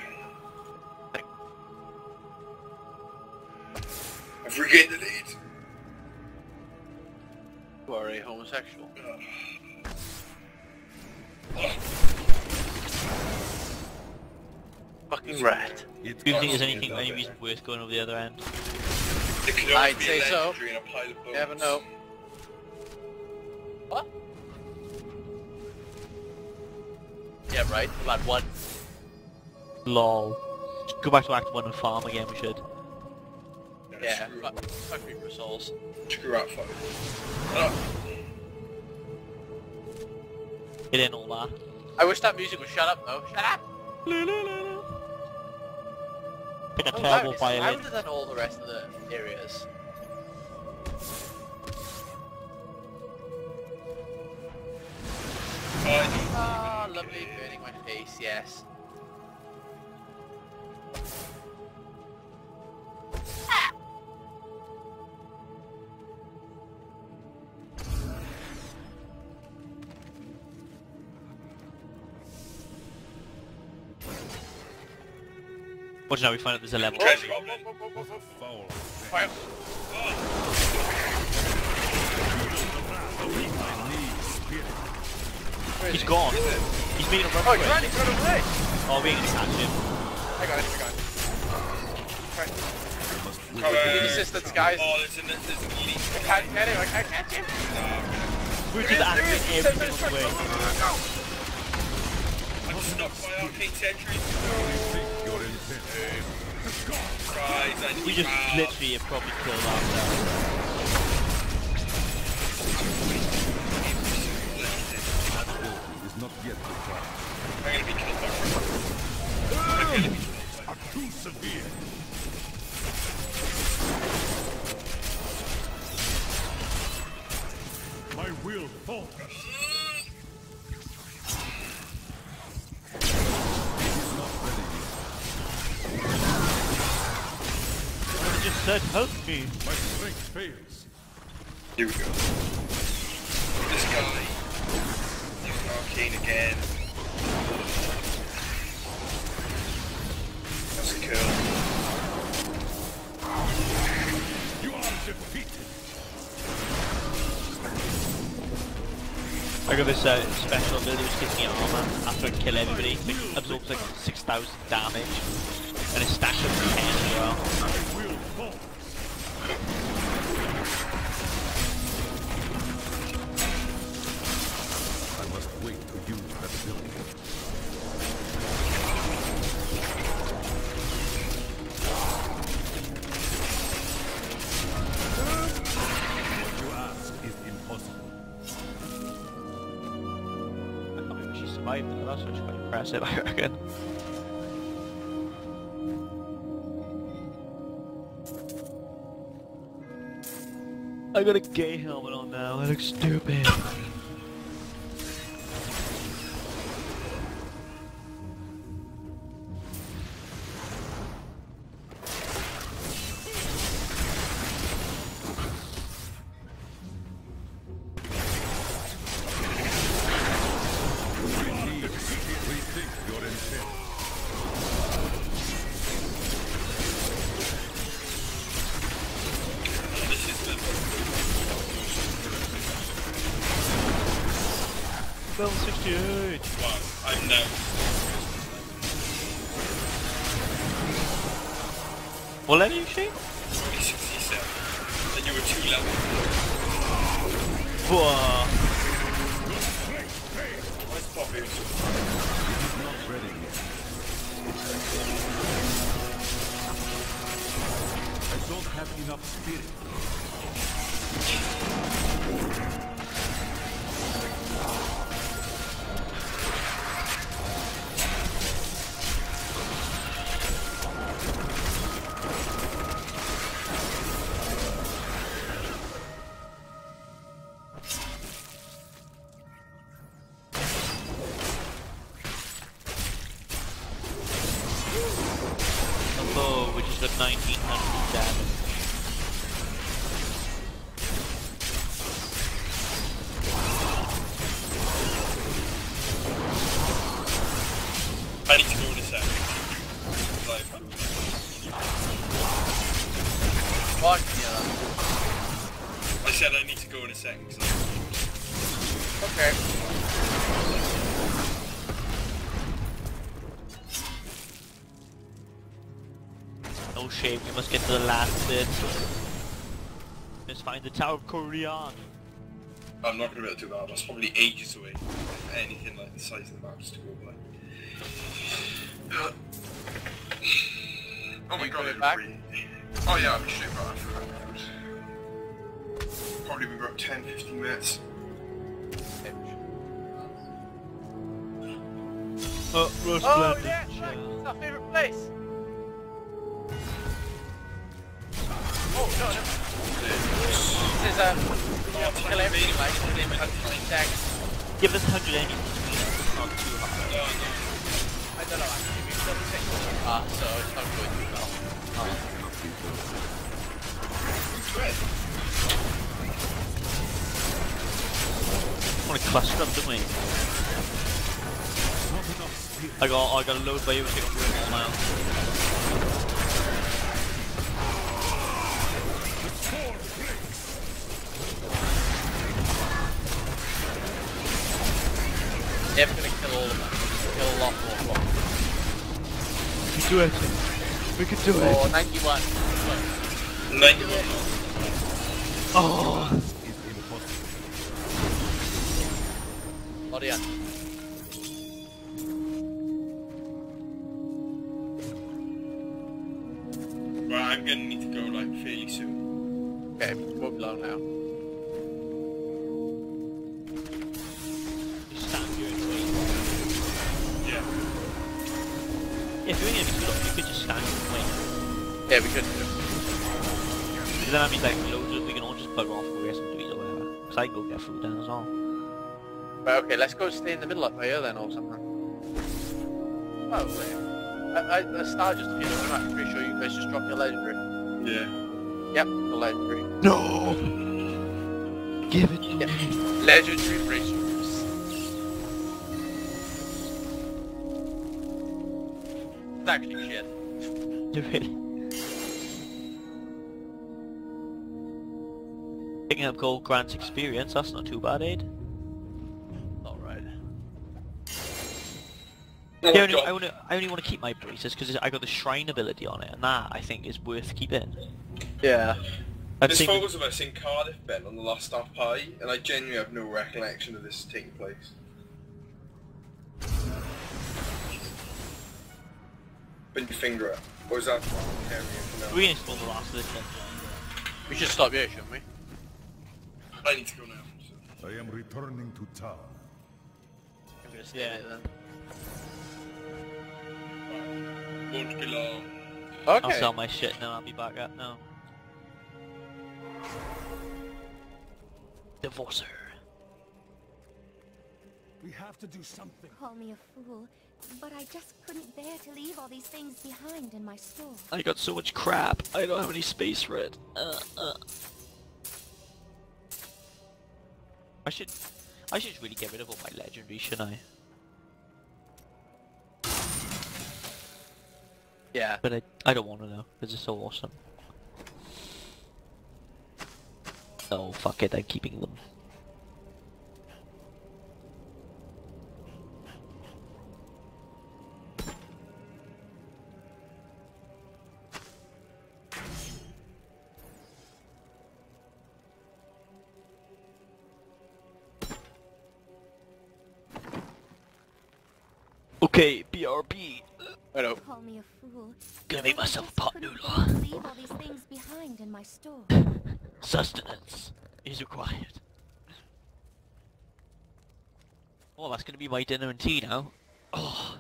I've regained the lead. You are a homosexual. Fucking rat. Do you think there's anything, any reason worth going over the other end? It could only I'd be say so. legendary in a pile of bones. Never know. What? Yeah, right. About one. Lol. Go back to Act one and farm again, we should. No, Yeah, screw fuck, it. fuck me for souls. Screw out five. Oh. Get in all that. I wish that music would shut up though. Shut up! Pick a Oh, terrible wow, violin. louder than all the rest of the areas. Ah, lovely burning my face, yes. Watch now, we find out there's a level. Treasure goblin. Fire. Where is He's he? gone. He's being a run Oh, away. he's running, he's running away! Oh, we're gonna catch him. I got it, I got it. Come Need on. assistance, guys. Oh, there's an, there's an elite. I can't get him, I can't catch him! We're There just is, there is, acting he's every sending single way. us back. I'm stuck by Arcane Sentry. Your intent. Right, I We need just help. literally have probably killed ourselves. Is not yet the time. I'm gonna be killed by I'm gonna be killed by Are too severe. My will falters. I just said help me. My strength fails. Here we go. This guy. Using Arcane again. That's a kill. You are defeated. I got this uh, special ability which gives me armor after I kill everybody. It absorbs like six thousand damage. And it stacks up to ten as well. My will falters. impressive, I reckon. I got a gay helmet on now, I look stupid. Level sixty-eight! Wow, I'm now. What level are you, Shane? Only sixty-seven. And you were two levels. Whoa! Where's Poppy? He's not ready yet. I don't have enough spirit. Hello, which is at nineteen hundred damage. I need to go in a sec. Like, Fuck yeah. I said I need to go in a second. So. Okay. No shame, we must get to the last bit. Let's find the Tower of Korean. I'm not going to be able to do that. That's probably ages away. If anything like the size of the map just to go by. Oh my god, back? really... Oh yeah, I'll be straight back. Probably been about ten fifteen minutes. Oh, roast Oh blended. yeah, Shaq, it's our favourite place. Oh no, no. This is um, you have to kill everything like within fifteen seconds. Give us one hundred enemies between us, it's not too hard. No, no. I don't know actually, we've done six so far, so it's not going too well. Oh. I want to cluster them, don't we? I got, I got a load by you and take them all now. Never gonna kill all of them. Kill a lot more. Lot. We can do it. We can do oh, it. Oh, ninety-one. ninety-one. Oh. Orion. Right, I'm gonna need to go like fairly soon. Okay, won't be long now. Just stand here and wait. Yeah. Yeah, if you're in here, you could just stand here and wait. Yeah, we could do. Because then that means like loads of, we can all just bug off and rest and do it or whatever. Because I can go get food then as well. Right, okay, let's go stay in the middle up here then or something. Oh, wait. I, I, the star just appeared on the map. I'm pretty sure you guys just dropped your legendary. Yeah. Yep, the legendary. No! Give it to Yep. me. Legendary bracelet. It's actually shit. Really? Picking up gold grants experience, that's not too bad, Aid. Alright. Oh Yeah, I, only, God. I, only, I only want to keep my braces because I got the shrine ability on it, and that I think is worth keeping. Yeah. I've There's seen photos of us in Cardiff, Ben, on the last staff party, and I genuinely have no recollection of this taking place. Bend your finger up. Or is that area for now? we installed the last of this one. We should stop here, shouldn't we? I need to go now. So. I am returning to town. I'm gonna stay Yeah. there then. Going to kill um, Okay. I'll sell my shit now. I'll be back up now. Divorcer. We have to do something. Call me a fool, but I just couldn't bear to leave all these things behind in my store. I got so much crap. I don't have any space for it. Uh, uh. I should, I should really get rid of all my legendary, shouldn't I? Yeah. But I, I don't want to know because it's so awesome. Oh fuck it, I'm keeping them. Okay, B R B. Hello. Call me a fool. Gonna make but I myself a just pot couldn't noodle. bear to leave all these things behind in my store. Sustenance is required. Well, that's gonna be my dinner and tea now. Oh.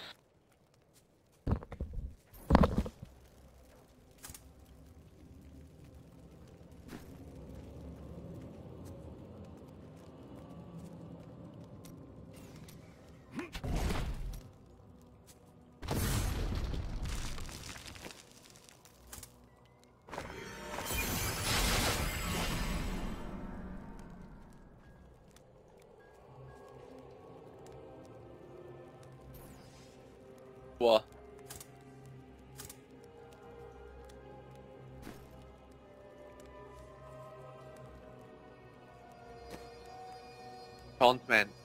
What? Content.